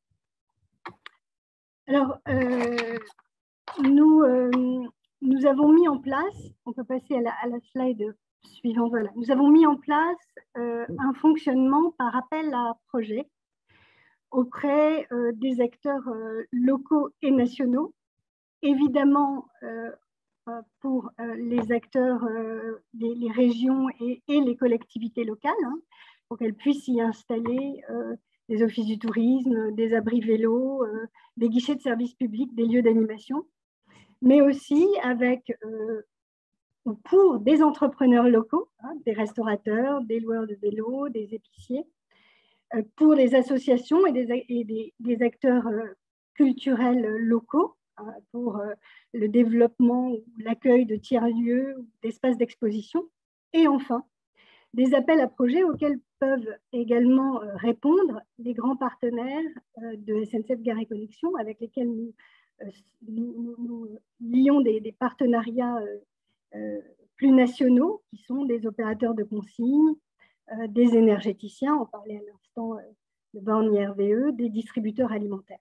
Alors, euh, nous, euh, nous avons mis en place, on peut passer à la, à la slide suivante, voilà. Nous avons mis en place euh, un fonctionnement par appel à projet auprès euh, des acteurs euh, locaux et nationaux, évidemment euh, pour euh, les acteurs, euh, les, les régions et, et les collectivités locales, hein, pour qu'elles puissent y installer euh, des offices du tourisme, des abris vélos, euh, des guichets de services publics, des lieux d'animation, mais aussi avec, euh, pour des entrepreneurs locaux, hein, des restaurateurs, des loueurs de vélos, des épiciers, euh, pour les associations et des, et des, des acteurs euh, culturels locaux, hein, pour euh, le développement ou l'accueil de tiers-lieux ou d'espaces d'exposition, et enfin, des appels à projets auxquels peuvent également euh, répondre les grands partenaires euh, de S N C F Gare et Connexions, avec lesquels nous, euh, nous, nous, nous lions des, des partenariats euh, euh, plus nationaux, qui sont des opérateurs de consignes, euh, des énergéticiens, on parlait à l'instant euh, de bornes I R V E, des distributeurs alimentaires.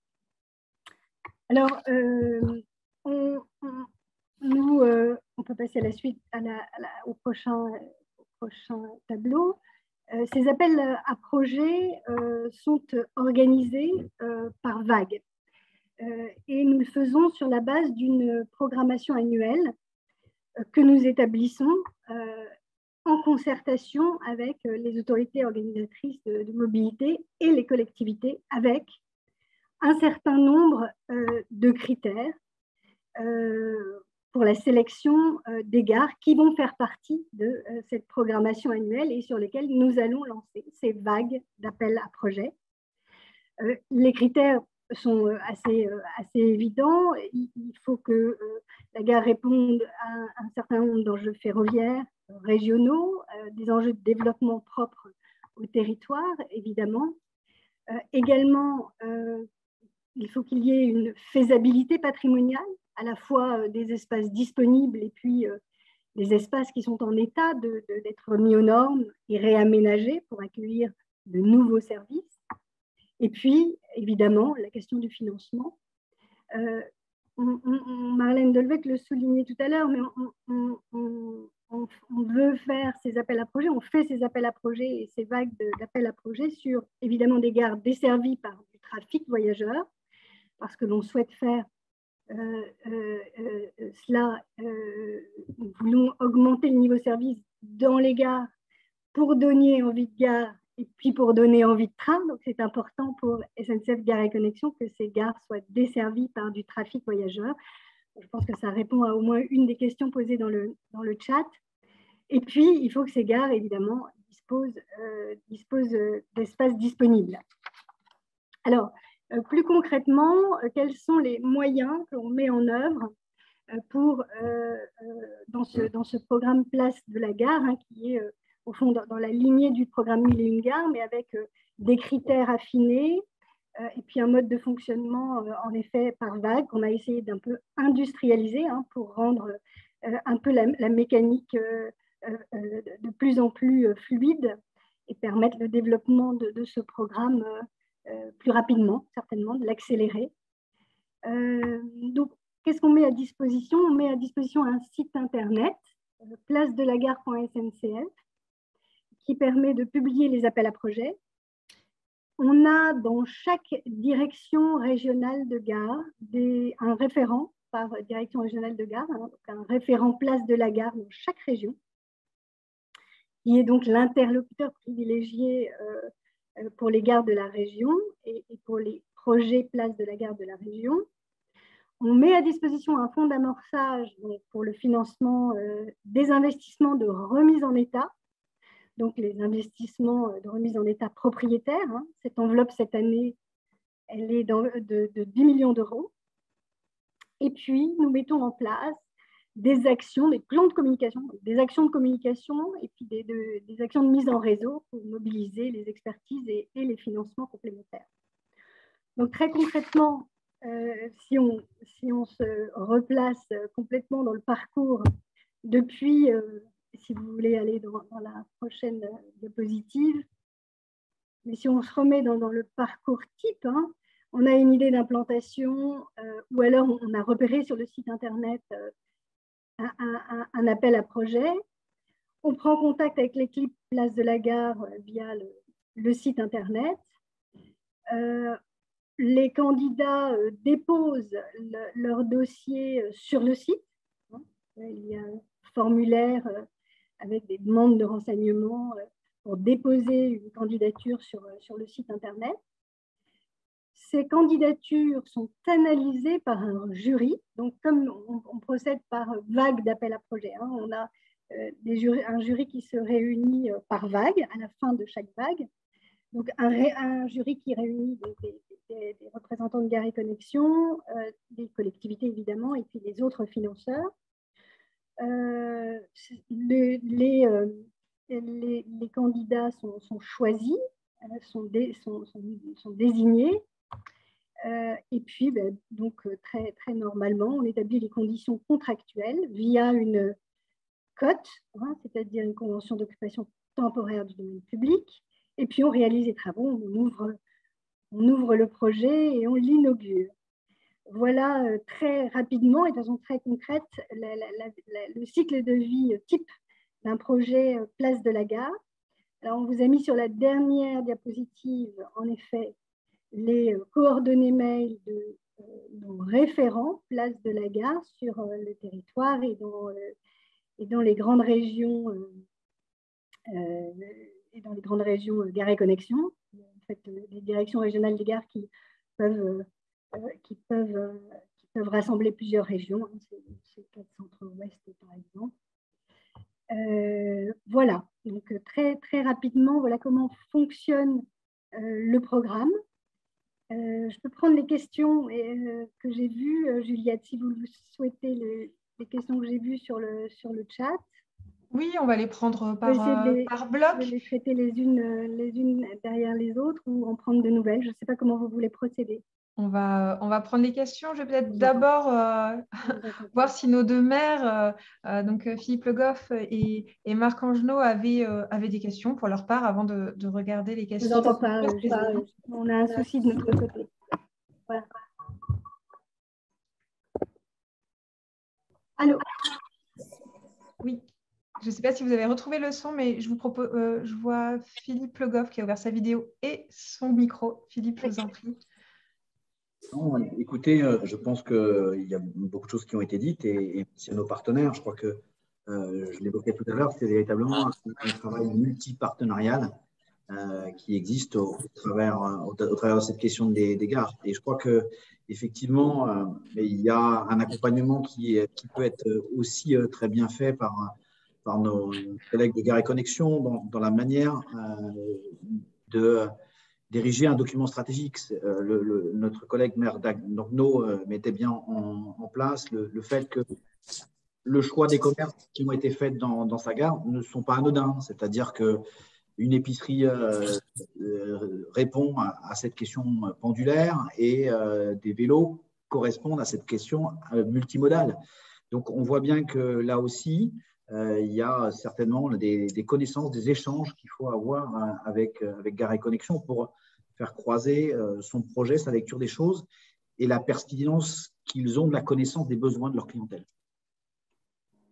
Alors, euh, on, on, nous, euh, on peut passer à la suite, à la, à la, au, prochain, au prochain tableau. Euh, ces appels à projets euh, sont organisés euh, par vagues. Euh, et nous le faisons sur la base d'une programmation annuelle euh, que nous établissons euh, en concertation avec les autorités organisatrices de, de mobilité et les collectivités, avec un certain nombre euh, de critères euh, pour la sélection euh, des gares qui vont faire partie de euh, cette programmation annuelle et sur lesquelles nous allons lancer ces vagues d'appels à projets. Euh, les critères sont euh, assez, euh, assez évidents. Il, il faut que euh, la gare réponde à un, un certain nombre d'enjeux ferroviaires, euh, régionaux, euh, des enjeux de développement propres au territoire, évidemment. Euh, également, euh, il faut qu'il y ait une faisabilité patrimoniale, à la fois euh, des espaces disponibles et puis euh, des espaces qui sont en état de, de, d'être mis aux normes et réaménagés pour accueillir de nouveaux services. Et puis, évidemment, la question du financement. Euh, on, on, Marlène Delvecq le soulignait tout à l'heure, mais on, on, on, on veut faire ces appels à projets, on fait ces appels à projets et ces vagues d'appels à projets sur, évidemment, des gares desservies par du trafic voyageurs, parce que l'on souhaite faire euh, euh, euh, cela, euh, nous voulons augmenter le niveau de service dans les gares pour donner envie de gare et puis pour donner envie de train. Donc, c'est important pour S N C F Gare et Connexions que ces gares soient desservies par du trafic voyageur. Je pense que ça répond à au moins une des questions posées dans le, dans le chat. Et puis, il faut que ces gares, évidemment, disposent, euh, disposent d'espaces disponibles. Alors, euh, plus concrètement, euh, quels sont les moyens que l'on met en œuvre euh, pour, euh, euh, dans, ce, dans ce programme Place de la Gare, hein, qui est euh, au fond, dans, dans la lignée du programme Mille et une gares, mais avec euh, des critères affinés euh, et puis un mode de fonctionnement, euh, en effet, par vague, qu'on a essayé d'un peu industrialiser hein, pour rendre euh, un peu la, la mécanique euh, euh, de plus en plus euh, fluide et permettre le développement de, de ce programme euh, euh, plus rapidement, certainement, de l'accélérer. Euh, donc, qu'est-ce qu'on met à disposition? On met à disposition un site internet, euh, place de la gare point S N C F, qui permet de publier les appels à projets. on a dans chaque direction régionale de gare des, un référent par direction régionale de gare, hein, donc un référent place de la gare dans chaque région, qui est donc l'interlocuteur privilégié euh, pour les gares de la région et, et pour les projets place de la gare de la région. On met à disposition un fonds d'amorçage pour le financement euh, des investissements de remise en état, donc les investissements de remise en état propriétaire. Hein. Cette enveloppe, cette année, elle est dans, de, de dix millions d'euros. Et puis, nous mettons en place des actions, des plans de communication, des actions de communication et puis des, de, des actions de mise en réseau pour mobiliser les expertises et, et les financements complémentaires. Donc, très concrètement, euh, si, on, si on se replace complètement dans le parcours depuis, euh, si vous voulez aller dans, dans la prochaine diapositive, mais si on se remet dans, dans le parcours type, hein, on a une idée d'implantation euh, ou alors on a repéré sur le site internet euh, un, un, un appel à projet. On prend contact avec l'équipe Place de la Gare euh, via le, le site internet. Euh, les candidats euh, déposent le, leur dossier sur le site. Il y a un formulaire euh, avec des demandes de renseignements euh, pour déposer une candidature sur, sur le site internet. Ces candidatures sont analysées par un jury. Donc, comme on, on procède par vague d'appels à projets, hein, on a euh, des jurys, un jury qui se réunit euh, par vague, à la fin de chaque vague. Donc, un, ré, un jury qui réunit des, des, des, des représentants de Gares et Connexions, euh, des collectivités évidemment, et puis des autres financeurs. Euh, les, les, euh, les, les candidats sont, sont choisis, euh, sont, dé, sont, sont, sont désignés. Euh, et puis, ben, donc, très, très normalement, on établit les conditions contractuelles via une cote, hein, c'est-à-dire une convention d'occupation temporaire du domaine public. Et puis, on réalise les travaux, on ouvre, on ouvre le projet et on l'inaugure. Voilà euh, très rapidement et de façon très concrète la, la, la, la, le cycle de vie type d'un projet euh, Place de la Gare. Alors, on vous a mis sur la dernière diapositive, en effet, les coordonnées mail de euh, nos référents Place de la Gare sur euh, le territoire et dans, euh, et dans les grandes régions euh, euh, et dans les grandes régions euh, Gares et Connexions. En fait, euh, les directions régionales des gares qui peuvent, euh, qui peuvent, euh, qui peuvent rassembler plusieurs régions. Hein, c'est quatre centre-ouest par exemple. Euh, voilà, donc très, très rapidement, voilà comment fonctionne euh, le programme. Euh, je peux prendre les questions euh, que j'ai vues, euh, Juliette, si vous le souhaitez, le, les questions que j'ai vues sur le, sur le chat. Oui, on va les prendre par, de les, par bloc. De les traiter les unes, les unes derrière les autres ou en prendre de nouvelles. Je ne sais pas comment vous voulez procéder. On va, on va prendre les questions. Je vais peut-être d'abord euh, voir si nos deux maires, euh, euh, donc Philippe Le Goff et, et Marc Angenot, avaient, euh, avaient des questions pour leur part avant de, de regarder les questions. Je n'entends pas. Je, on a un souci de notre côté. Voilà. Allô? Oui. Je ne sais pas si vous avez retrouvé le son, mais je vous propose, euh, je vois Philippe Le Goff qui a ouvert sa vidéo et son micro. Philippe, je vous en prie. Non, écoutez, euh, je pense qu'il y a beaucoup de choses qui ont été dites et, et c'est nos partenaires. Je crois que, euh, je l'évoquais tout à l'heure, c'est véritablement un, un travail multipartenarial euh, qui existe au, au, travers, au, au travers de cette question des, des gares. Et je crois qu'effectivement, euh, il y a un accompagnement qui, est, qui peut être aussi euh, très bien fait par, par nos collègues de Gares et Connexions dans, dans la manière euh, de diriger un document stratégique. Euh, le, le, notre collègue maire d'Agno euh, mettait bien en, en place le, le fait que le choix des commerces qui ont été faits dans, dans sa gare ne sont pas anodins. C'est-à-dire qu'une épicerie euh, euh, répond à, à cette question pendulaire et euh, des vélos correspondent à cette question euh, multimodale. Donc, on voit bien que là aussi, euh, il y a certainement des, des connaissances, des échanges qu'il faut avoir euh, avec, avec Gares et Connexions pour faire croiser euh, son projet, sa lecture des choses et la pertinence qu'ils ont de la connaissance des besoins de leur clientèle.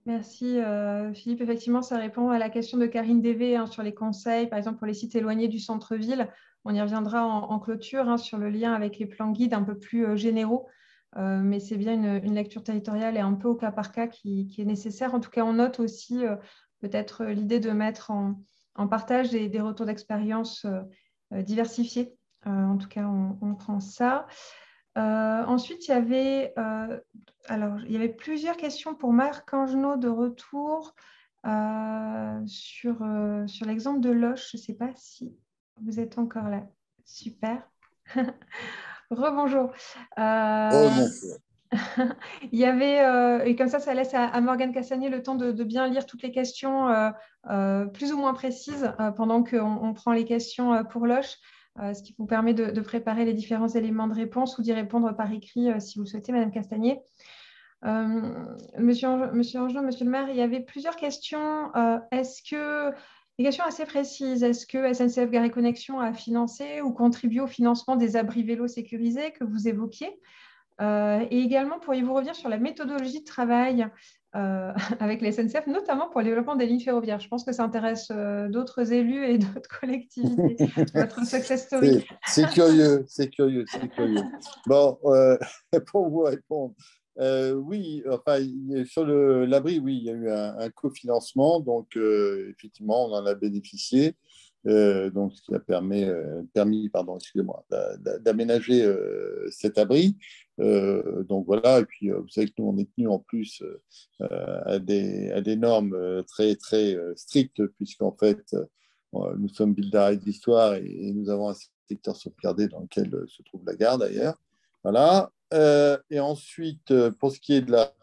Merci euh, Philippe. Effectivement, ça répond à la question de Karine Dévé hein, sur les conseils, par exemple pour les sites éloignés du centre-ville. On y reviendra en, en clôture hein, sur le lien avec les plans guides un peu plus euh, généraux. Euh, mais c'est bien une, une lecture territoriale et un peu au cas par cas qui, qui est nécessaire. En tout cas, on note aussi euh, peut-être euh, l'idée de mettre en, en partage des, des retours d'expérience euh, euh, diversifiés. Euh, en tout cas, on, on prend ça. Euh, ensuite, il y avait, euh, alors, il y avait plusieurs questions pour Marc Angenot de retour euh, sur, euh, sur l'exemple de Loche. Je ne sais pas si vous êtes encore là. Super. Rebonjour. Oh Euh, non. il y avait, euh, et comme ça, ça laisse à, à Morgane Castagnier le temps de, de bien lire toutes les questions euh, euh, plus ou moins précises euh, pendant qu'on on prend les questions euh, pour Loche. Euh, ce qui vous permet de, de préparer les différents éléments de réponse ou d'y répondre par écrit euh, si vous le souhaitez, Madame Castagnier. Euh, monsieur, Ange, monsieur Angelot, Monsieur le maire, il y avait plusieurs questions. Euh, est-ce que, des questions assez précises, est-ce que S N C F Gare et Connexion a financé ou contribué au financement des abris vélos sécurisés que vous évoquiez? Euh, et également, pourriez-vous revenir sur la méthodologie de travail euh, avec les S N C F, notamment pour le développement des lignes ferroviaires? Je pense que ça intéresse euh, d'autres élus et d'autres collectivités, votre success story. C'est curieux, c'est curieux, c'est curieux. Bon, euh, pour vous répondre, euh, oui, enfin, sur l'abri, oui, il y a eu un, un cofinancement, donc euh, effectivement, on en a bénéficié. Euh, donc, ce qui a permis, euh, permis pardon, excusez-moi, d'aménager euh, cet abri. Euh, donc voilà, et puis euh, vous savez que nous, on est tenu en plus euh, à, des, à des normes très, très strictes, puisqu'en fait, euh, nous sommes ville d'art et d'histoire et, et nous avons un secteur sauvegardé dans lequel se trouve la gare d'ailleurs. Voilà. Euh, et ensuite, pour ce qui est de la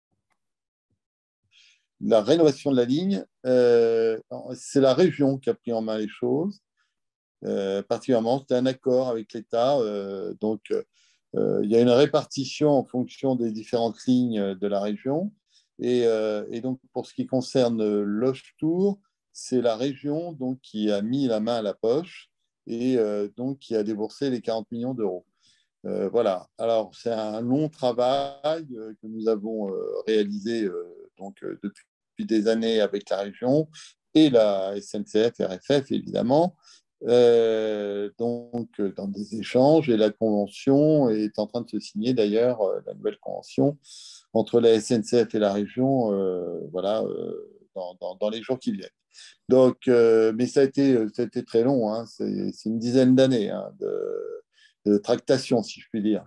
la rénovation de la ligne, euh, c'est la région qui a pris en main les choses, euh, particulièrement. C'était un accord avec l'État. Euh, donc, euh, il y a une répartition en fonction des différentes lignes de la région. Et, euh, et donc, pour ce qui concerne Loche-Tours, c'est la région donc, qui a mis la main à la poche et euh, donc qui a déboursé les quarante millions d'euros. Euh, voilà. Alors, c'est un long travail euh, que nous avons euh, réalisé euh, donc, euh, depuis des années avec la région et la S N C F, R F F, évidemment, euh, donc euh, dans des échanges. Et la convention est en train de se signer, d'ailleurs, euh, la nouvelle convention entre la S N C F et la région, euh, voilà, euh, dans, dans, dans les jours qui viennent. Donc, euh, mais ça a été, ça a été très long, hein, c'est une dizaine d'années hein, de de tractation, si je puis dire.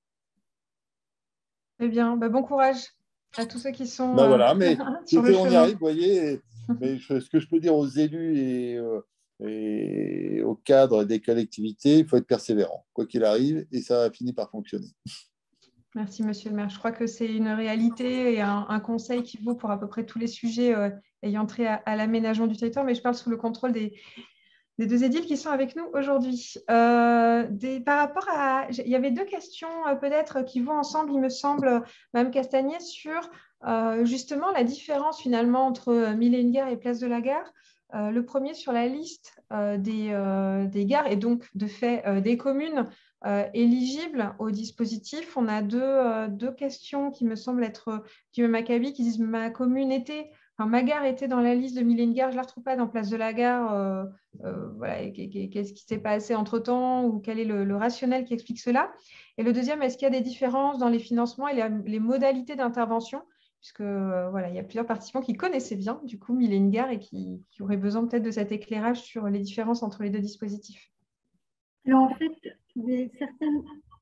Eh bien, bah, bon courage à tous ceux qui sont Ben euh, voilà, mais sur le on y chemin. arrive, vous voyez. Mais je, ce que je peux dire aux élus et, euh, et aux cadres des collectivités, il faut être persévérant, quoi qu'il arrive, et ça a fini par fonctionner. Merci, monsieur le maire. Je crois que c'est une réalité et un, un conseil qui vaut pour à peu près tous les sujets euh, ayant trait à, à l'aménagement du territoire, mais je parle sous le contrôle des, des deux édiles qui sont avec nous aujourd'hui. Euh, des- par rapport à... Il y avait deux questions euh, peut-être qui vont ensemble, il me semble, Mme Castagnier, sur euh, justement la différence finalement entre euh, Mille et une gares et Place de la Gare. Euh, le premier sur la liste euh, des, euh, des gares et donc de fait euh, des communes euh, éligibles au dispositif. On a deux, euh, deux questions qui me semblent être du même acabit qui disent ma commune était, enfin, ma gare était dans la liste de Mille et une gares, je ne la retrouve pas dans Place de la Gare. Euh, euh, voilà, qu'est-ce qui s'est passé entre-temps ou quel est le, le rationnel qui explique cela. Et le deuxième, est-ce qu'il y a des différences dans les financements et les, les modalités d'intervention puisque euh, voilà, il y a plusieurs participants qui connaissaient bien du coup Mille et une gares et qui, qui auraient besoin peut-être de cet éclairage sur les différences entre les deux dispositifs. Alors en fait, des certaines...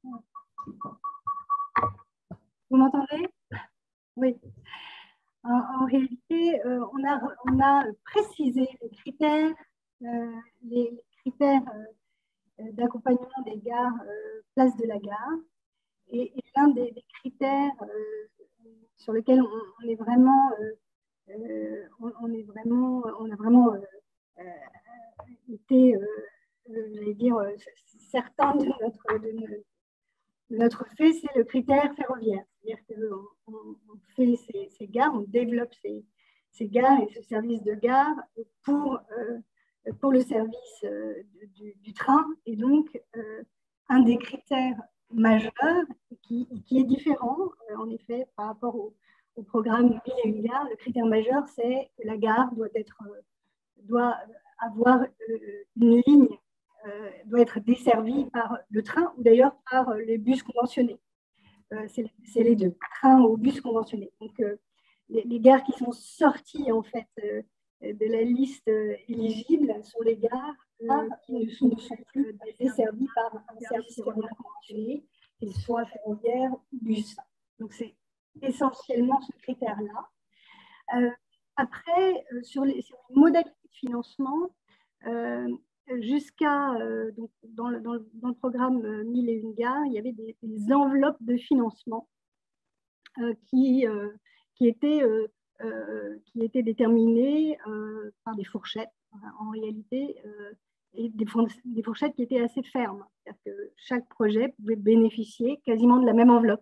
Vous m'entendez? Oui. En, en réalité, euh, on, a, on a précisé les critères, euh, les critères euh, d'accompagnement des gares, euh, place de la gare. Et, et l'un des, des critères euh, sur lesquels on, on est vraiment, euh, euh, on, on, est vraiment, on a vraiment euh, euh, été, euh, j'allais dire, euh, certain de notre, de notre, de notre fait, c'est le critère ferroviaire. C'est-à-dire qu'on on fait ces, ces gares, on développe ces, ces gares et ce service de gare pour, euh, pour le service euh, du, du train. Et donc, euh, un des critères majeur qui, qui est différent, euh, en effet, par rapport au, au programme Mille et une gares, le critère majeur, c'est que la gare doit, être, doit avoir une ligne, euh, doit être desservie par le train ou d'ailleurs par les bus conventionnés. Euh, c'est les deux, train ou bus conventionnés. Donc, euh, les, les gares qui sont sorties en fait euh, de la liste euh, éligible sont les gares euh, qui ne sont, ne sont plus desservies par un service ferroviaire conventionné, qu'il soit ferroviaire ou bus. Donc, c'est essentiellement ce critère-là. Euh, après, euh, sur, les, sur les modalités de financement, euh, jusqu'à, euh, donc, dans, le, dans, le, dans le programme euh, Mille et une gares, il y avait des, des enveloppes de financement euh, qui, euh, qui, étaient, euh, euh, qui étaient déterminées euh, par des fourchettes, en réalité, euh, et des, des fourchettes qui étaient assez fermes. C'est-à-dire que chaque projet pouvait bénéficier quasiment de la même enveloppe.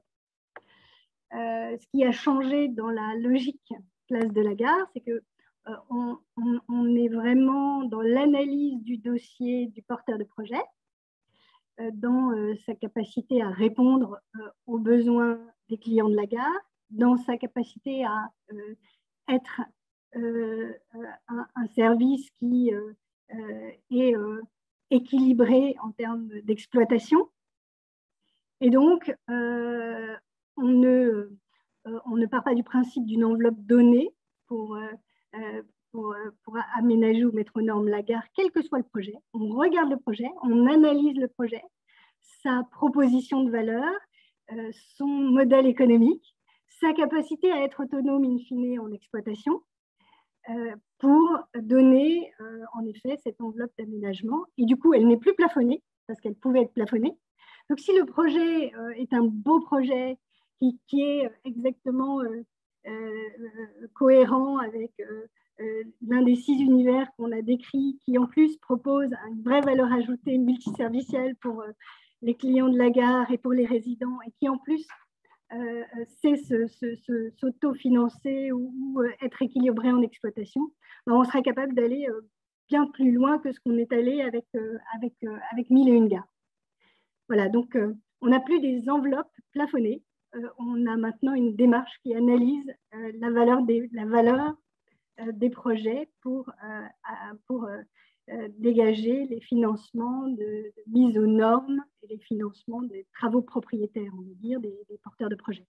Euh, ce qui a changé dans la logique place de la gare, c'est que euh, on, on, on est vraiment dans l'analyse du dossier du porteur de projet, euh, dans euh, sa capacité à répondre euh, aux besoins des clients de la gare, dans sa capacité à euh, être euh, un, un service qui euh, euh, est euh, équilibré en termes d'exploitation. Et donc, euh, on, ne, euh, on ne part pas du principe d'une enveloppe donnée pour, euh, pour, pour aménager ou mettre aux normes la gare, quel que soit le projet. On regarde le projet, on analyse le projet, sa proposition de valeur, euh, son modèle économique, sa capacité à être autonome in fine en exploitation, euh, pour donner euh, en effet cette enveloppe d'aménagement. Et du coup, elle n'est plus plafonnée, parce qu'elle pouvait être plafonnée. Donc, si le projet euh, est un beau projet qui, qui est exactement euh, euh, cohérent avec euh, euh, l'un des six univers qu'on a décrits, qui en plus propose une vraie valeur ajoutée multiservicielle pour euh, les clients de la gare et pour les résidents, et qui en plus euh, sait s'auto-financer ou, ou euh, être équilibré en exploitation, ben, on sera capable d'aller euh, bien plus loin que ce qu'on est allé avec, euh, avec, euh, avec Mille et une gares. Voilà, donc euh, on n'a plus des enveloppes plafonnées, euh, on a maintenant une démarche qui analyse euh, la valeur des, la valeur, euh, des projets pour, euh, pour euh, euh, dégager les financements de, de mise aux normes et les financements des travaux propriétaires, on va dire, des, des porteurs de projets.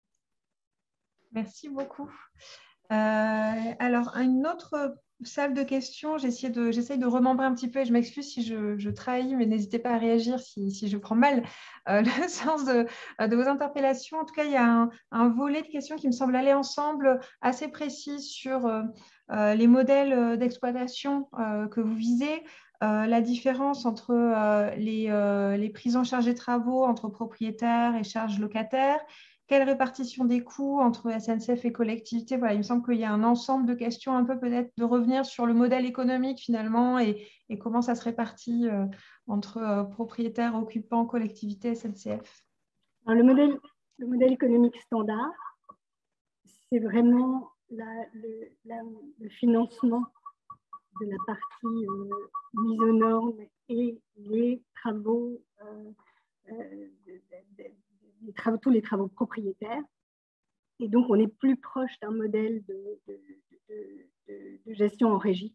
Merci beaucoup. Euh, alors, une autre salle de questions, j'essaie de, j'essaie de remembrer un petit peu et je m'excuse si je, je trahis, mais n'hésitez pas à réagir si, si je prends mal euh, le sens de, de vos interpellations. En tout cas, il y a un, un volet de questions qui me semble aller ensemble assez précis sur euh, euh, les modèles d'exploitation euh, que vous visez, euh, la différence entre euh, les, euh, les prises en charge des travaux entre propriétaires et charges locataires. Quelle répartition des coûts entre S N C F et collectivités? Voilà, il me semble qu'il y a un ensemble de questions, un peu peut-être de revenir sur le modèle économique finalement et, et comment ça se répartit euh, entre euh, propriétaires, occupants, collectivités, S N C F. Alors, le, modèle, le modèle économique standard, c'est vraiment la, le, la, le financement de la partie euh, mise aux normes et les travaux, euh, euh, de, de, de, les travaux, tous les travaux propriétaires. Et donc, on est plus proche d'un modèle de, de, de, de, de gestion en régie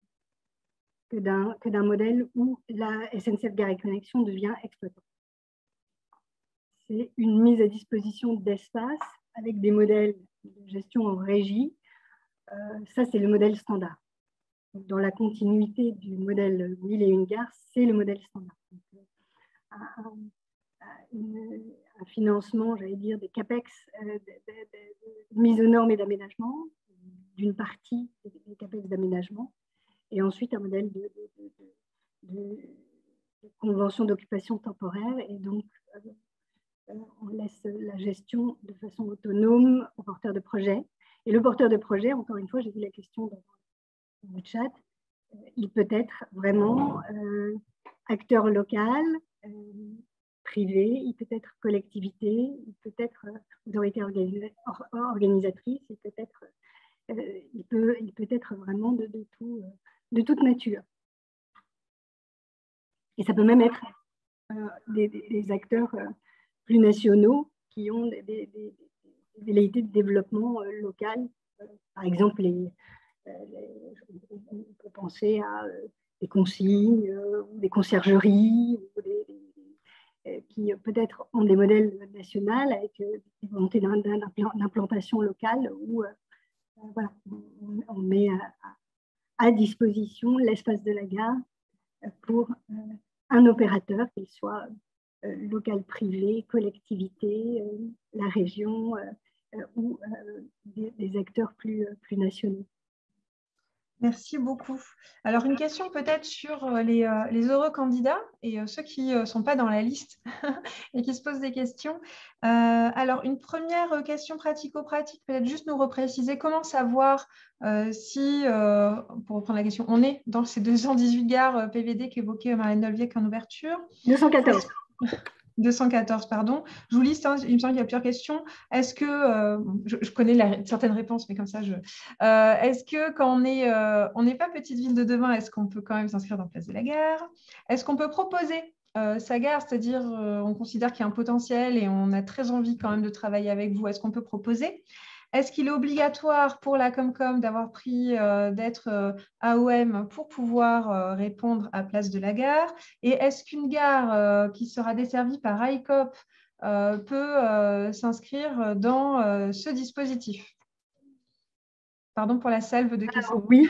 que d'un que d'un modèle où la S N C F Gare et Connexion devient exploitant. C'est une mise à disposition d'espace avec des modèles de gestion en régie. Euh, ça, c'est le modèle standard. Donc, dans la continuité du modèle Mille et une gares, c'est le modèle standard. Donc, un, une, un financement, j'allais dire, des CAPEX, euh, de, de, de, de mise aux normes et d'aménagement, d'une partie des CAPEX d'aménagement, et ensuite un modèle de, de, de, de, de convention d'occupation temporaire, et donc euh, on laisse la gestion de façon autonome au porteur de projet. Et le porteur de projet, encore une fois, j'ai vu la question dans le chat, euh, il peut être vraiment euh, acteur local, euh, privé, il peut être collectivité, il peut être autorité organisatrice, il peut être, euh, il peut, il peut être vraiment de, de, tout, de toute nature. Et ça peut même être euh, des, des acteurs euh, plus nationaux qui ont des, des, des, velléités de développement euh, local. Euh, par exemple, les, euh, les, on peut penser à euh, des consignes, euh, ou des conciergeries, ou des, des, qui peut-être ont des modèles nationaux avec euh, des volontés d'implantation locale où euh, voilà, on, on met à, à disposition l'espace de la gare pour euh, un opérateur, qu'il soit euh, local, privé, collectivité, euh, la région euh, euh, ou euh, des, des acteurs plus, plus nationaux. Merci beaucoup. Alors, une question peut-être sur les, euh, les heureux candidats et euh, ceux qui ne euh, sont pas dans la liste et qui se posent des questions. Euh, alors, une première question pratico-pratique, peut-être juste nous repréciser comment savoir euh, si, euh, pour reprendre la question, on est dans ces deux cent dix-huit gares euh, P V D qu'évoquait Marlène Dolviec en ouverture. deux cent quatorze. deux cent quatorze, pardon. Je vous liste, hein, il me semble qu'il y a plusieurs questions. Est-ce que, euh, je, je connais la, certaines réponses, mais comme ça, je... Euh, est-ce que quand on n'est euh, on n'est pas petite ville de demain, est-ce qu'on peut quand même s'inscrire dans Place de la Gare? Est-ce qu'on peut proposer euh, sa gare, c'est-à-dire euh, on considère qu'il y a un potentiel et on a très envie quand même de travailler avec vous, est-ce qu'on peut proposer? Est-ce qu'il est obligatoire pour la Comcom d'avoir pris, euh, d'être euh, A O M pour pouvoir euh, répondre à Place de la Gare? Et est-ce qu'une gare euh, qui sera desservie par I C O P euh, peut euh, s'inscrire dans euh, ce dispositif? Pardon pour la salve de questions. Alors, oui.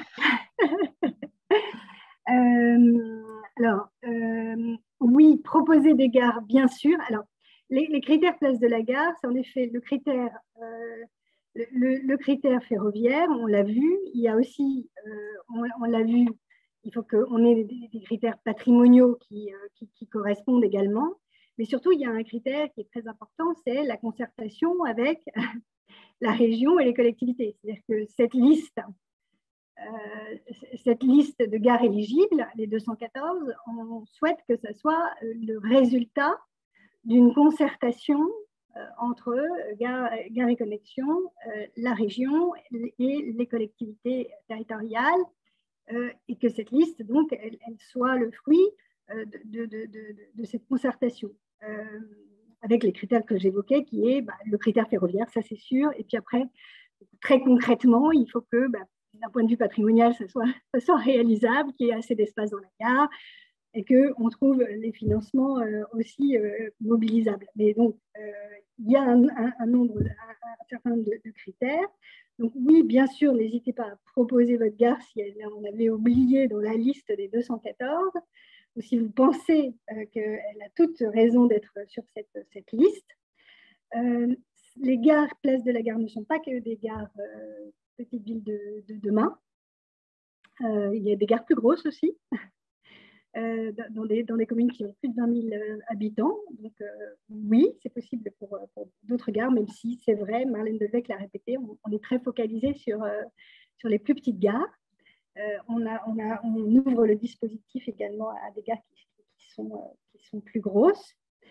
euh, alors, euh, oui, proposer des gares, bien sûr. Alors, les, les critères Place de la Gare, c'est en effet le critère... Euh, Le, le critère ferroviaire, on l'a vu, il y a aussi, euh, on, on l'a vu, il faut qu'on ait des, des critères patrimoniaux qui, euh, qui, qui correspondent également, mais surtout, il y a un critère qui est très important, c'est la concertation avec la région et les collectivités. C'est-à-dire que cette liste, euh, cette liste de gares éligibles, les deux cent quatorze, on souhaite que ce soit le résultat d'une concertation entre Gare, Gare et Connexion, euh, la région et les collectivités territoriales, euh, et que cette liste, donc, elle, elle soit le fruit euh, de, de, de, de cette concertation, euh, avec les critères que j'évoquais, qui est bah, le critère ferroviaire, ça c'est sûr, et puis après, très concrètement, il faut que, bah, d'un point de vue patrimonial, ça soit, ça soit réalisable, qu'il y ait assez d'espace dans la gare, et qu'on trouve les financements euh, aussi euh, mobilisables. Mais donc, euh, il y a un, un, un nombre, un, un certain nombre de, de critères. Donc oui, bien sûr, n'hésitez pas à proposer votre gare si elle, on avait oublié dans la liste des deux cent quatorze, ou si vous pensez euh, qu'elle a toute raison d'être sur cette, cette liste. Euh, les gares Place de la Gare ne sont pas que des gares euh, petites villes de, de demain. Euh, il y a des gares plus grosses aussi. Euh, dans, des, dans des communes qui ont plus de vingt mille euh, habitants. Donc euh, oui, c'est possible pour, pour d'autres gares, même si c'est vrai, Marlène Dolviec l'a répété, on, on est très focalisé sur, euh, sur les plus petites gares. Euh, on, a, on, a, on ouvre le dispositif également à des gares qui, qui, sont, euh, qui sont plus grosses.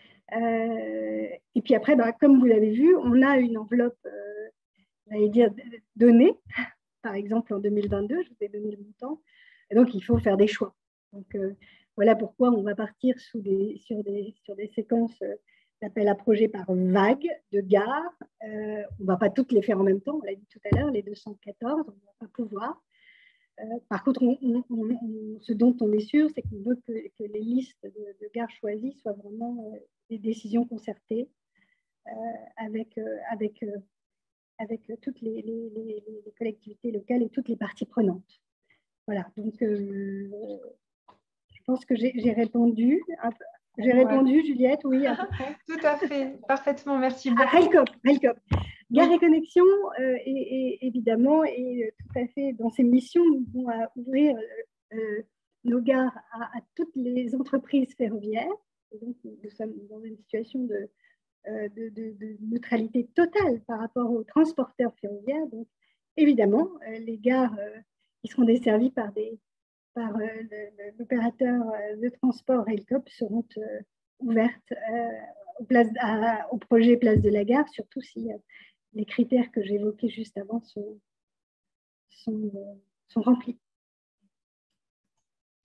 Euh, et puis après, bah, comme vous l'avez vu, on a une enveloppe, euh, j'allais dire, donnée. Par exemple, en deux mille vingt-deux, je vous ai donné le montant. Et donc, il faut faire des choix. Donc, euh, voilà pourquoi on va partir sous des, sur, des, sur des séquences euh, d'appel à projet par vague de gares. Euh, on ne va pas toutes les faire en même temps, on l'a dit tout à l'heure, les deux cent quatorze, on ne va pas pouvoir. Euh, par contre, on, on, on, ce dont on est sûr, c'est qu'on veut que, que les listes de, de gares choisies soient vraiment euh, des décisions concertées euh, avec, euh, avec, euh, avec toutes les, les, les, les collectivités locales et toutes les parties prenantes. Voilà, donc... Euh, je pense que j'ai répondu. J'ai répondu, ouais. Juliette, oui, à peu près. Tout à fait, parfaitement, merci beaucoup. Ah, Railcoop, Railcoop. Gare oui. et Connexion, euh, et, et, évidemment, et tout à fait dans ses missions, nous devons à ouvrir euh, nos gares à, à toutes les entreprises ferroviaires. Et donc, nous sommes dans une situation de, euh, de, de, de neutralité totale par rapport aux transporteurs ferroviaires. Donc, évidemment, euh, les gares euh, qui seront desservies par des par euh, l'opérateur de transport Railcoop seront euh, ouvertes euh, au, place, à, au projet Place de la Gare, surtout si euh, les critères que j'évoquais juste avant sont, sont, euh, sont remplis.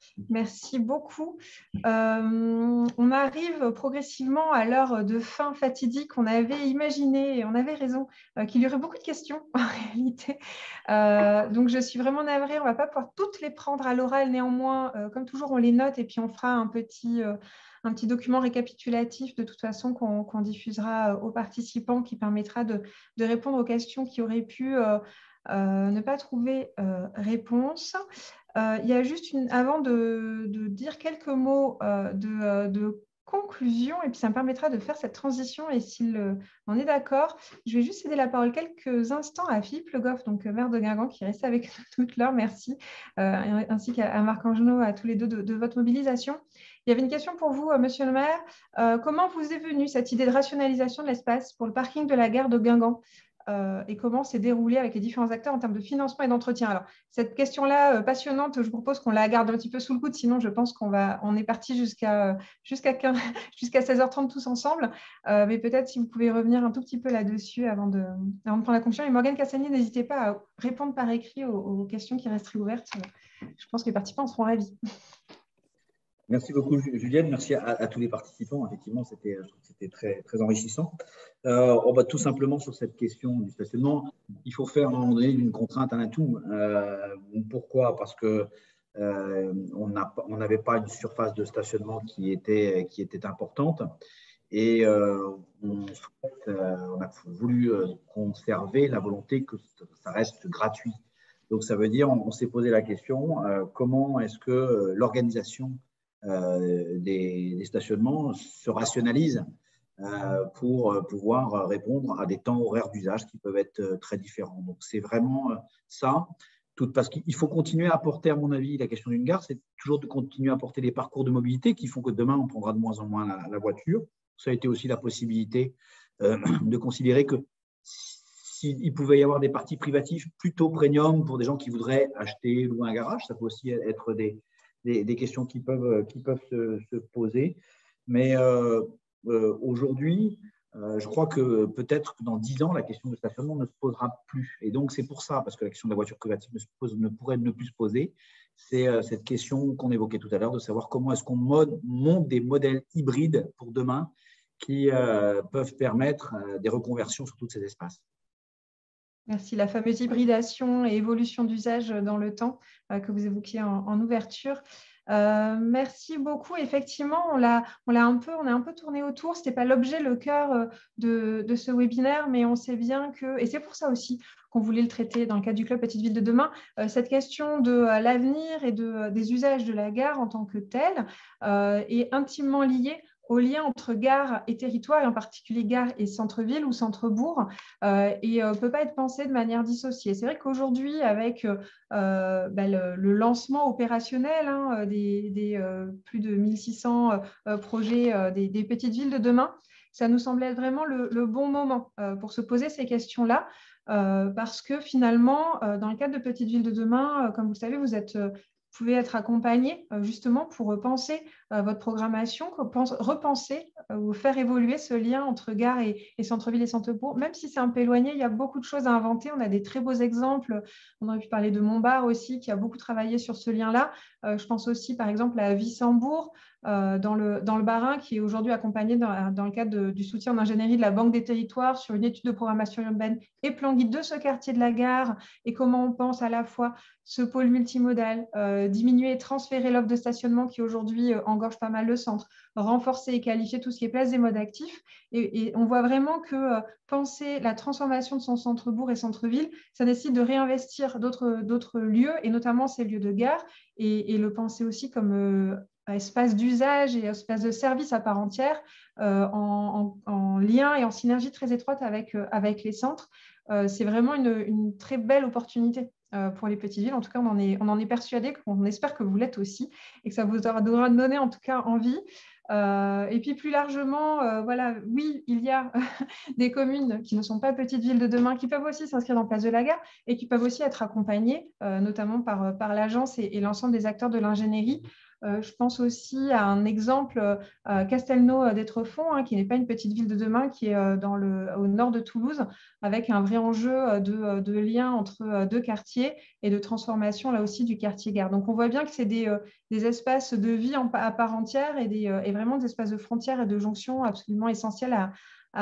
Merci beaucoup. Euh, on arrive progressivement à l'heure de fin fatidique. On avait imaginé, et on avait raison, euh, qu'il y aurait beaucoup de questions en réalité. Euh, donc, je suis vraiment navrée. On ne va pas pouvoir toutes les prendre à l'oral. Néanmoins, euh, comme toujours, on les note et puis on fera un petit, euh, un petit document récapitulatif de toute façon qu'on qu'on diffusera aux participants qui permettra de, de répondre aux questions qui auraient pu euh, euh, ne pas trouver euh, réponse. Euh, il y a juste une, avant de, de dire quelques mots euh, de, euh, de conclusion, et puis ça me permettra de faire cette transition. Et s'il euh, en est d'accord, je vais juste céder la parole quelques instants à Philippe Le Goff, donc euh, maire de Guingamp, qui reste avec nous toute l'heure. Merci, euh, ainsi qu'à Marc Angenot, à tous les deux de, de votre mobilisation. Il y avait une question pour vous, euh, monsieur le maire. Euh, comment vous est venue cette idée de rationalisation de l'espace pour le parking de la gare de Guingamp? Euh, et comment s'est déroulé avec les différents acteurs en termes de financement et d'entretien? Alors, cette question-là euh, passionnante, je vous propose qu'on la garde un petit peu sous le coude, sinon je pense qu'on va, on est parti jusqu'à jusqu'à jusqu'à seize heures trente tous ensemble. Euh, mais peut-être si vous pouvez revenir un tout petit peu là-dessus avant de, avant de prendre la conclusion. Et Morgane Cassagnier, n'hésitez pas à répondre par écrit aux, aux questions qui resteraient ouvertes. Je pense que les participants seront ravis. Merci beaucoup, Juliette. Merci à, à tous les participants. Effectivement, c'était très, très enrichissant. Euh, on va tout simplement sur cette question du stationnement. Il faut faire à un moment donné d'une contrainte un atout. Euh, pourquoi? Parce que euh, on n'avait pas une surface de stationnement qui était, qui était importante. Et euh, on, euh, on a voulu conserver la volonté que ça reste gratuit. Donc, ça veut dire, on, on s'est posé la question, euh, comment est-ce que l'organisation Euh, des, des stationnements se rationalisent euh, pour pouvoir répondre à des temps horaires d'usage qui peuvent être très différents. Donc, c'est vraiment ça. Tout, parce qu'il faut continuer à apporter, à mon avis, la question d'une gare, c'est toujours de continuer à apporter des parcours de mobilité qui font que demain, on prendra de moins en moins la, la voiture. Ça a été aussi la possibilité euh, de considérer que s'il pouvait y avoir des parties privatives plutôt premium pour des gens qui voudraient acheter, louer un garage, ça peut aussi être des Des, des questions qui peuvent, qui peuvent se, se poser. Mais euh, euh, aujourd'hui, euh, je crois que peut-être que dans dix ans, la question de stationnement ne se posera plus. Et donc, c'est pour ça, parce que la question de la voiture privative ne, se pose, ne pourrait ne plus se poser, c'est euh, cette question qu'on évoquait tout à l'heure, de savoir comment est-ce qu'on monte des modèles hybrides pour demain qui euh, peuvent permettre euh, des reconversions sur tous ces espaces. Merci. La fameuse hybridation et évolution d'usage dans le temps euh, que vous évoquiez en, en ouverture. Euh, merci beaucoup. Effectivement, on l'a, on l'a un peu, on a un peu tourné autour. Ce n'était pas l'objet, le cœur de, de ce webinaire, mais on sait bien que, et c'est pour ça aussi qu'on voulait le traiter dans le cadre du Club Petite Ville de demain, euh, cette question de euh, l'avenir et de, euh, des usages de la gare en tant que telle euh, est intimement liée au lien entre gare et territoire, et en particulier gare et centre-ville ou centre-bourg, euh, et ne euh, peut pas être pensé de manière dissociée. C'est vrai qu'aujourd'hui, avec euh, bah, le, le lancement opérationnel hein, des, des euh, plus de mille six cents euh, projets euh, des, des petites villes de demain, ça nous semblait être vraiment le, le bon moment euh, pour se poser ces questions-là, euh, parce que finalement, euh, dans le cadre de Petites Villes de demain, euh, comme vous le savez, vous êtes... Euh, Vous pouvez être accompagné euh, justement pour penser euh, votre programmation, repenser euh, ou faire évoluer ce lien entre gare et, et centre-ville et centre-bourg. Même si c'est un peu éloigné, il y a beaucoup de choses à inventer. On a des très beaux exemples. On aurait pu parler de Montbard aussi, qui a beaucoup travaillé sur ce lien-là. Euh, je pense aussi par exemple à Wissembourg, euh, dans, le, dans le Bas-Rhin, qui est aujourd'hui accompagné dans, dans le cadre de, du soutien d'ingénierie de la Banque des Territoires sur une étude de programmation urbaine et plan guide de ce quartier de la gare et comment on pense à la fois ce pôle multimodal, euh, diminuer et transférer l'offre de stationnement qui aujourd'hui euh, engorge pas mal le centre, renforcer et qualifier tout ce qui est place des modes actifs. Et, et on voit vraiment que euh, penser la transformation de son centre-bourg et centre-ville, ça nécessite de réinvestir d'autres lieux, et notamment ces lieux de gare, et, et le penser aussi comme euh, espace d'usage et espace de service à part entière, euh, en, en, en lien et en synergie très étroite avec, euh, avec les centres. Euh, c'est vraiment une, une très belle opportunité pour les petites villes. En tout cas, on en est, on en est persuadé, on espère que vous l'êtes aussi et que ça vous aura donné en tout cas envie. Euh, et puis plus largement, euh, voilà, oui, il y a des communes qui ne sont pas petites villes de demain qui peuvent aussi s'inscrire dans Place de la Gare et qui peuvent aussi être accompagnées, euh, notamment par, par l'agence et, et l'ensemble des acteurs de l'ingénierie, Euh, je pense aussi à un exemple, euh, Castelnau d'Étrefont, hein, qui n'est pas une petite ville de demain, qui est euh, dans le, au nord de Toulouse, avec un vrai enjeu de, de lien entre deux quartiers et de transformation là aussi du quartier-gare. Donc on voit bien que c'est des, euh, des espaces de vie en, à part entière et, des, euh, et vraiment des espaces de frontières et de jonction absolument essentiels à,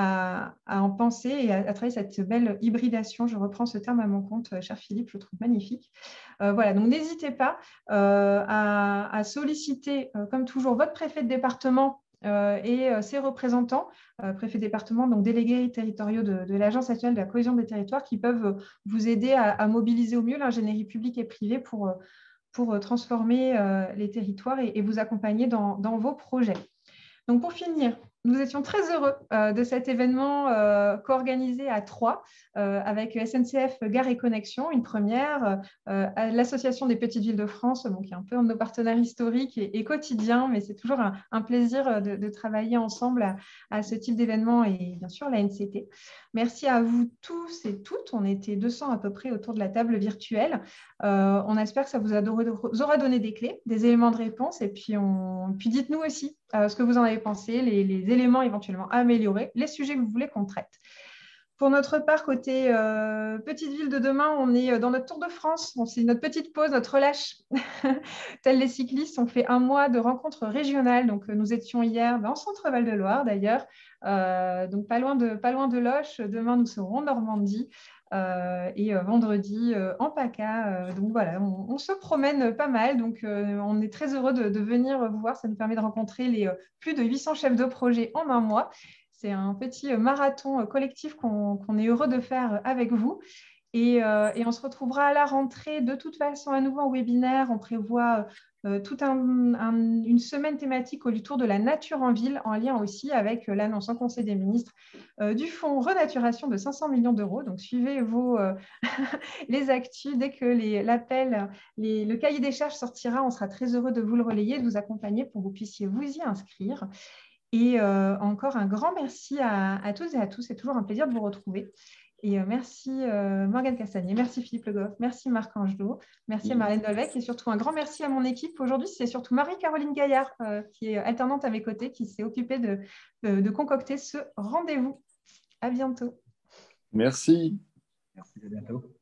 à, à en penser et à, à travailler cette belle hybridation. Je reprends ce terme à mon compte, cher Philippe, je le trouve magnifique. Euh, voilà, donc n'hésitez pas euh, à, à solliciter, euh, comme toujours, votre préfet de département euh, et euh, ses représentants, euh, préfets département, donc délégués territoriaux de, de l'Agence nationale de la cohésion des territoires, qui peuvent vous aider à, à mobiliser au mieux l'ingénierie publique et privée pour, pour transformer euh, les territoires et, et vous accompagner dans, dans vos projets. Donc pour finir, nous étions très heureux euh, de cet événement euh, co-organisé à Troyes euh, avec S N C F Gare et Connexion, une première, euh, à l'Association des petites villes de France, donc, qui est un peu un de nos partenaires historiques et, et quotidiens, mais c'est toujours un, un plaisir de, de travailler ensemble à, à ce type d'événement et bien sûr la N C T. Merci à vous tous et toutes. On était deux cents à peu près autour de la table virtuelle. Euh, on espère que ça vous, a, vous aura donné des clés, des éléments de réponse et puis, on, puis dites-nous aussi euh, ce que vous en avez pensé, les, les éléments éventuellement à améliorer, les sujets que vous voulez qu'on traite. Pour notre part, côté euh, petite ville de demain, on est dans notre Tour de France. C'est notre petite pause, notre relâche. Tels les cyclistes, on fait un mois de rencontres régionales. Donc, nous étions hier ben, en Centre-Val de Loire, d'ailleurs. Euh, donc, pas loin de, pas loin de Loches. Demain, nous serons en Normandie. Euh, et euh, vendredi euh, en PACA. Euh, donc voilà, on, on se promène pas mal. Donc euh, on est très heureux de, de venir vous voir. Ça nous permet de rencontrer les euh, plus de huit cents chefs de projet en un mois. C'est un petit marathon collectif qu'on qu'on est heureux de faire avec vous. Et, euh, et on se retrouvera à la rentrée de toute façon à nouveau en webinaire. On prévoit euh, toute un, un, une semaine thématique autour de la nature en ville, en lien aussi avec euh, l'annonce en Conseil des ministres euh, du fonds Renaturation de cinq cents millions d'euros. Donc suivez vos, euh, les actus. Dès que l'appel, le cahier des charges sortira, on sera très heureux de vous le relayer, de vous accompagner pour que vous puissiez vous y inscrire. Et euh, encore un grand merci à, à toutes et à tous. C'est toujours un plaisir de vous retrouver. Et euh, merci euh, Morgane Castagnier, merci Philippe Le Goff, merci Marc Angelot, merci à Marlène Dolbeck et surtout un grand merci à mon équipe. Aujourd'hui, c'est surtout Marie-Caroline Gaillard euh, qui est alternante à mes côtés, qui s'est occupée de, de, de concocter ce rendez-vous. À bientôt. Merci. Merci, à bientôt.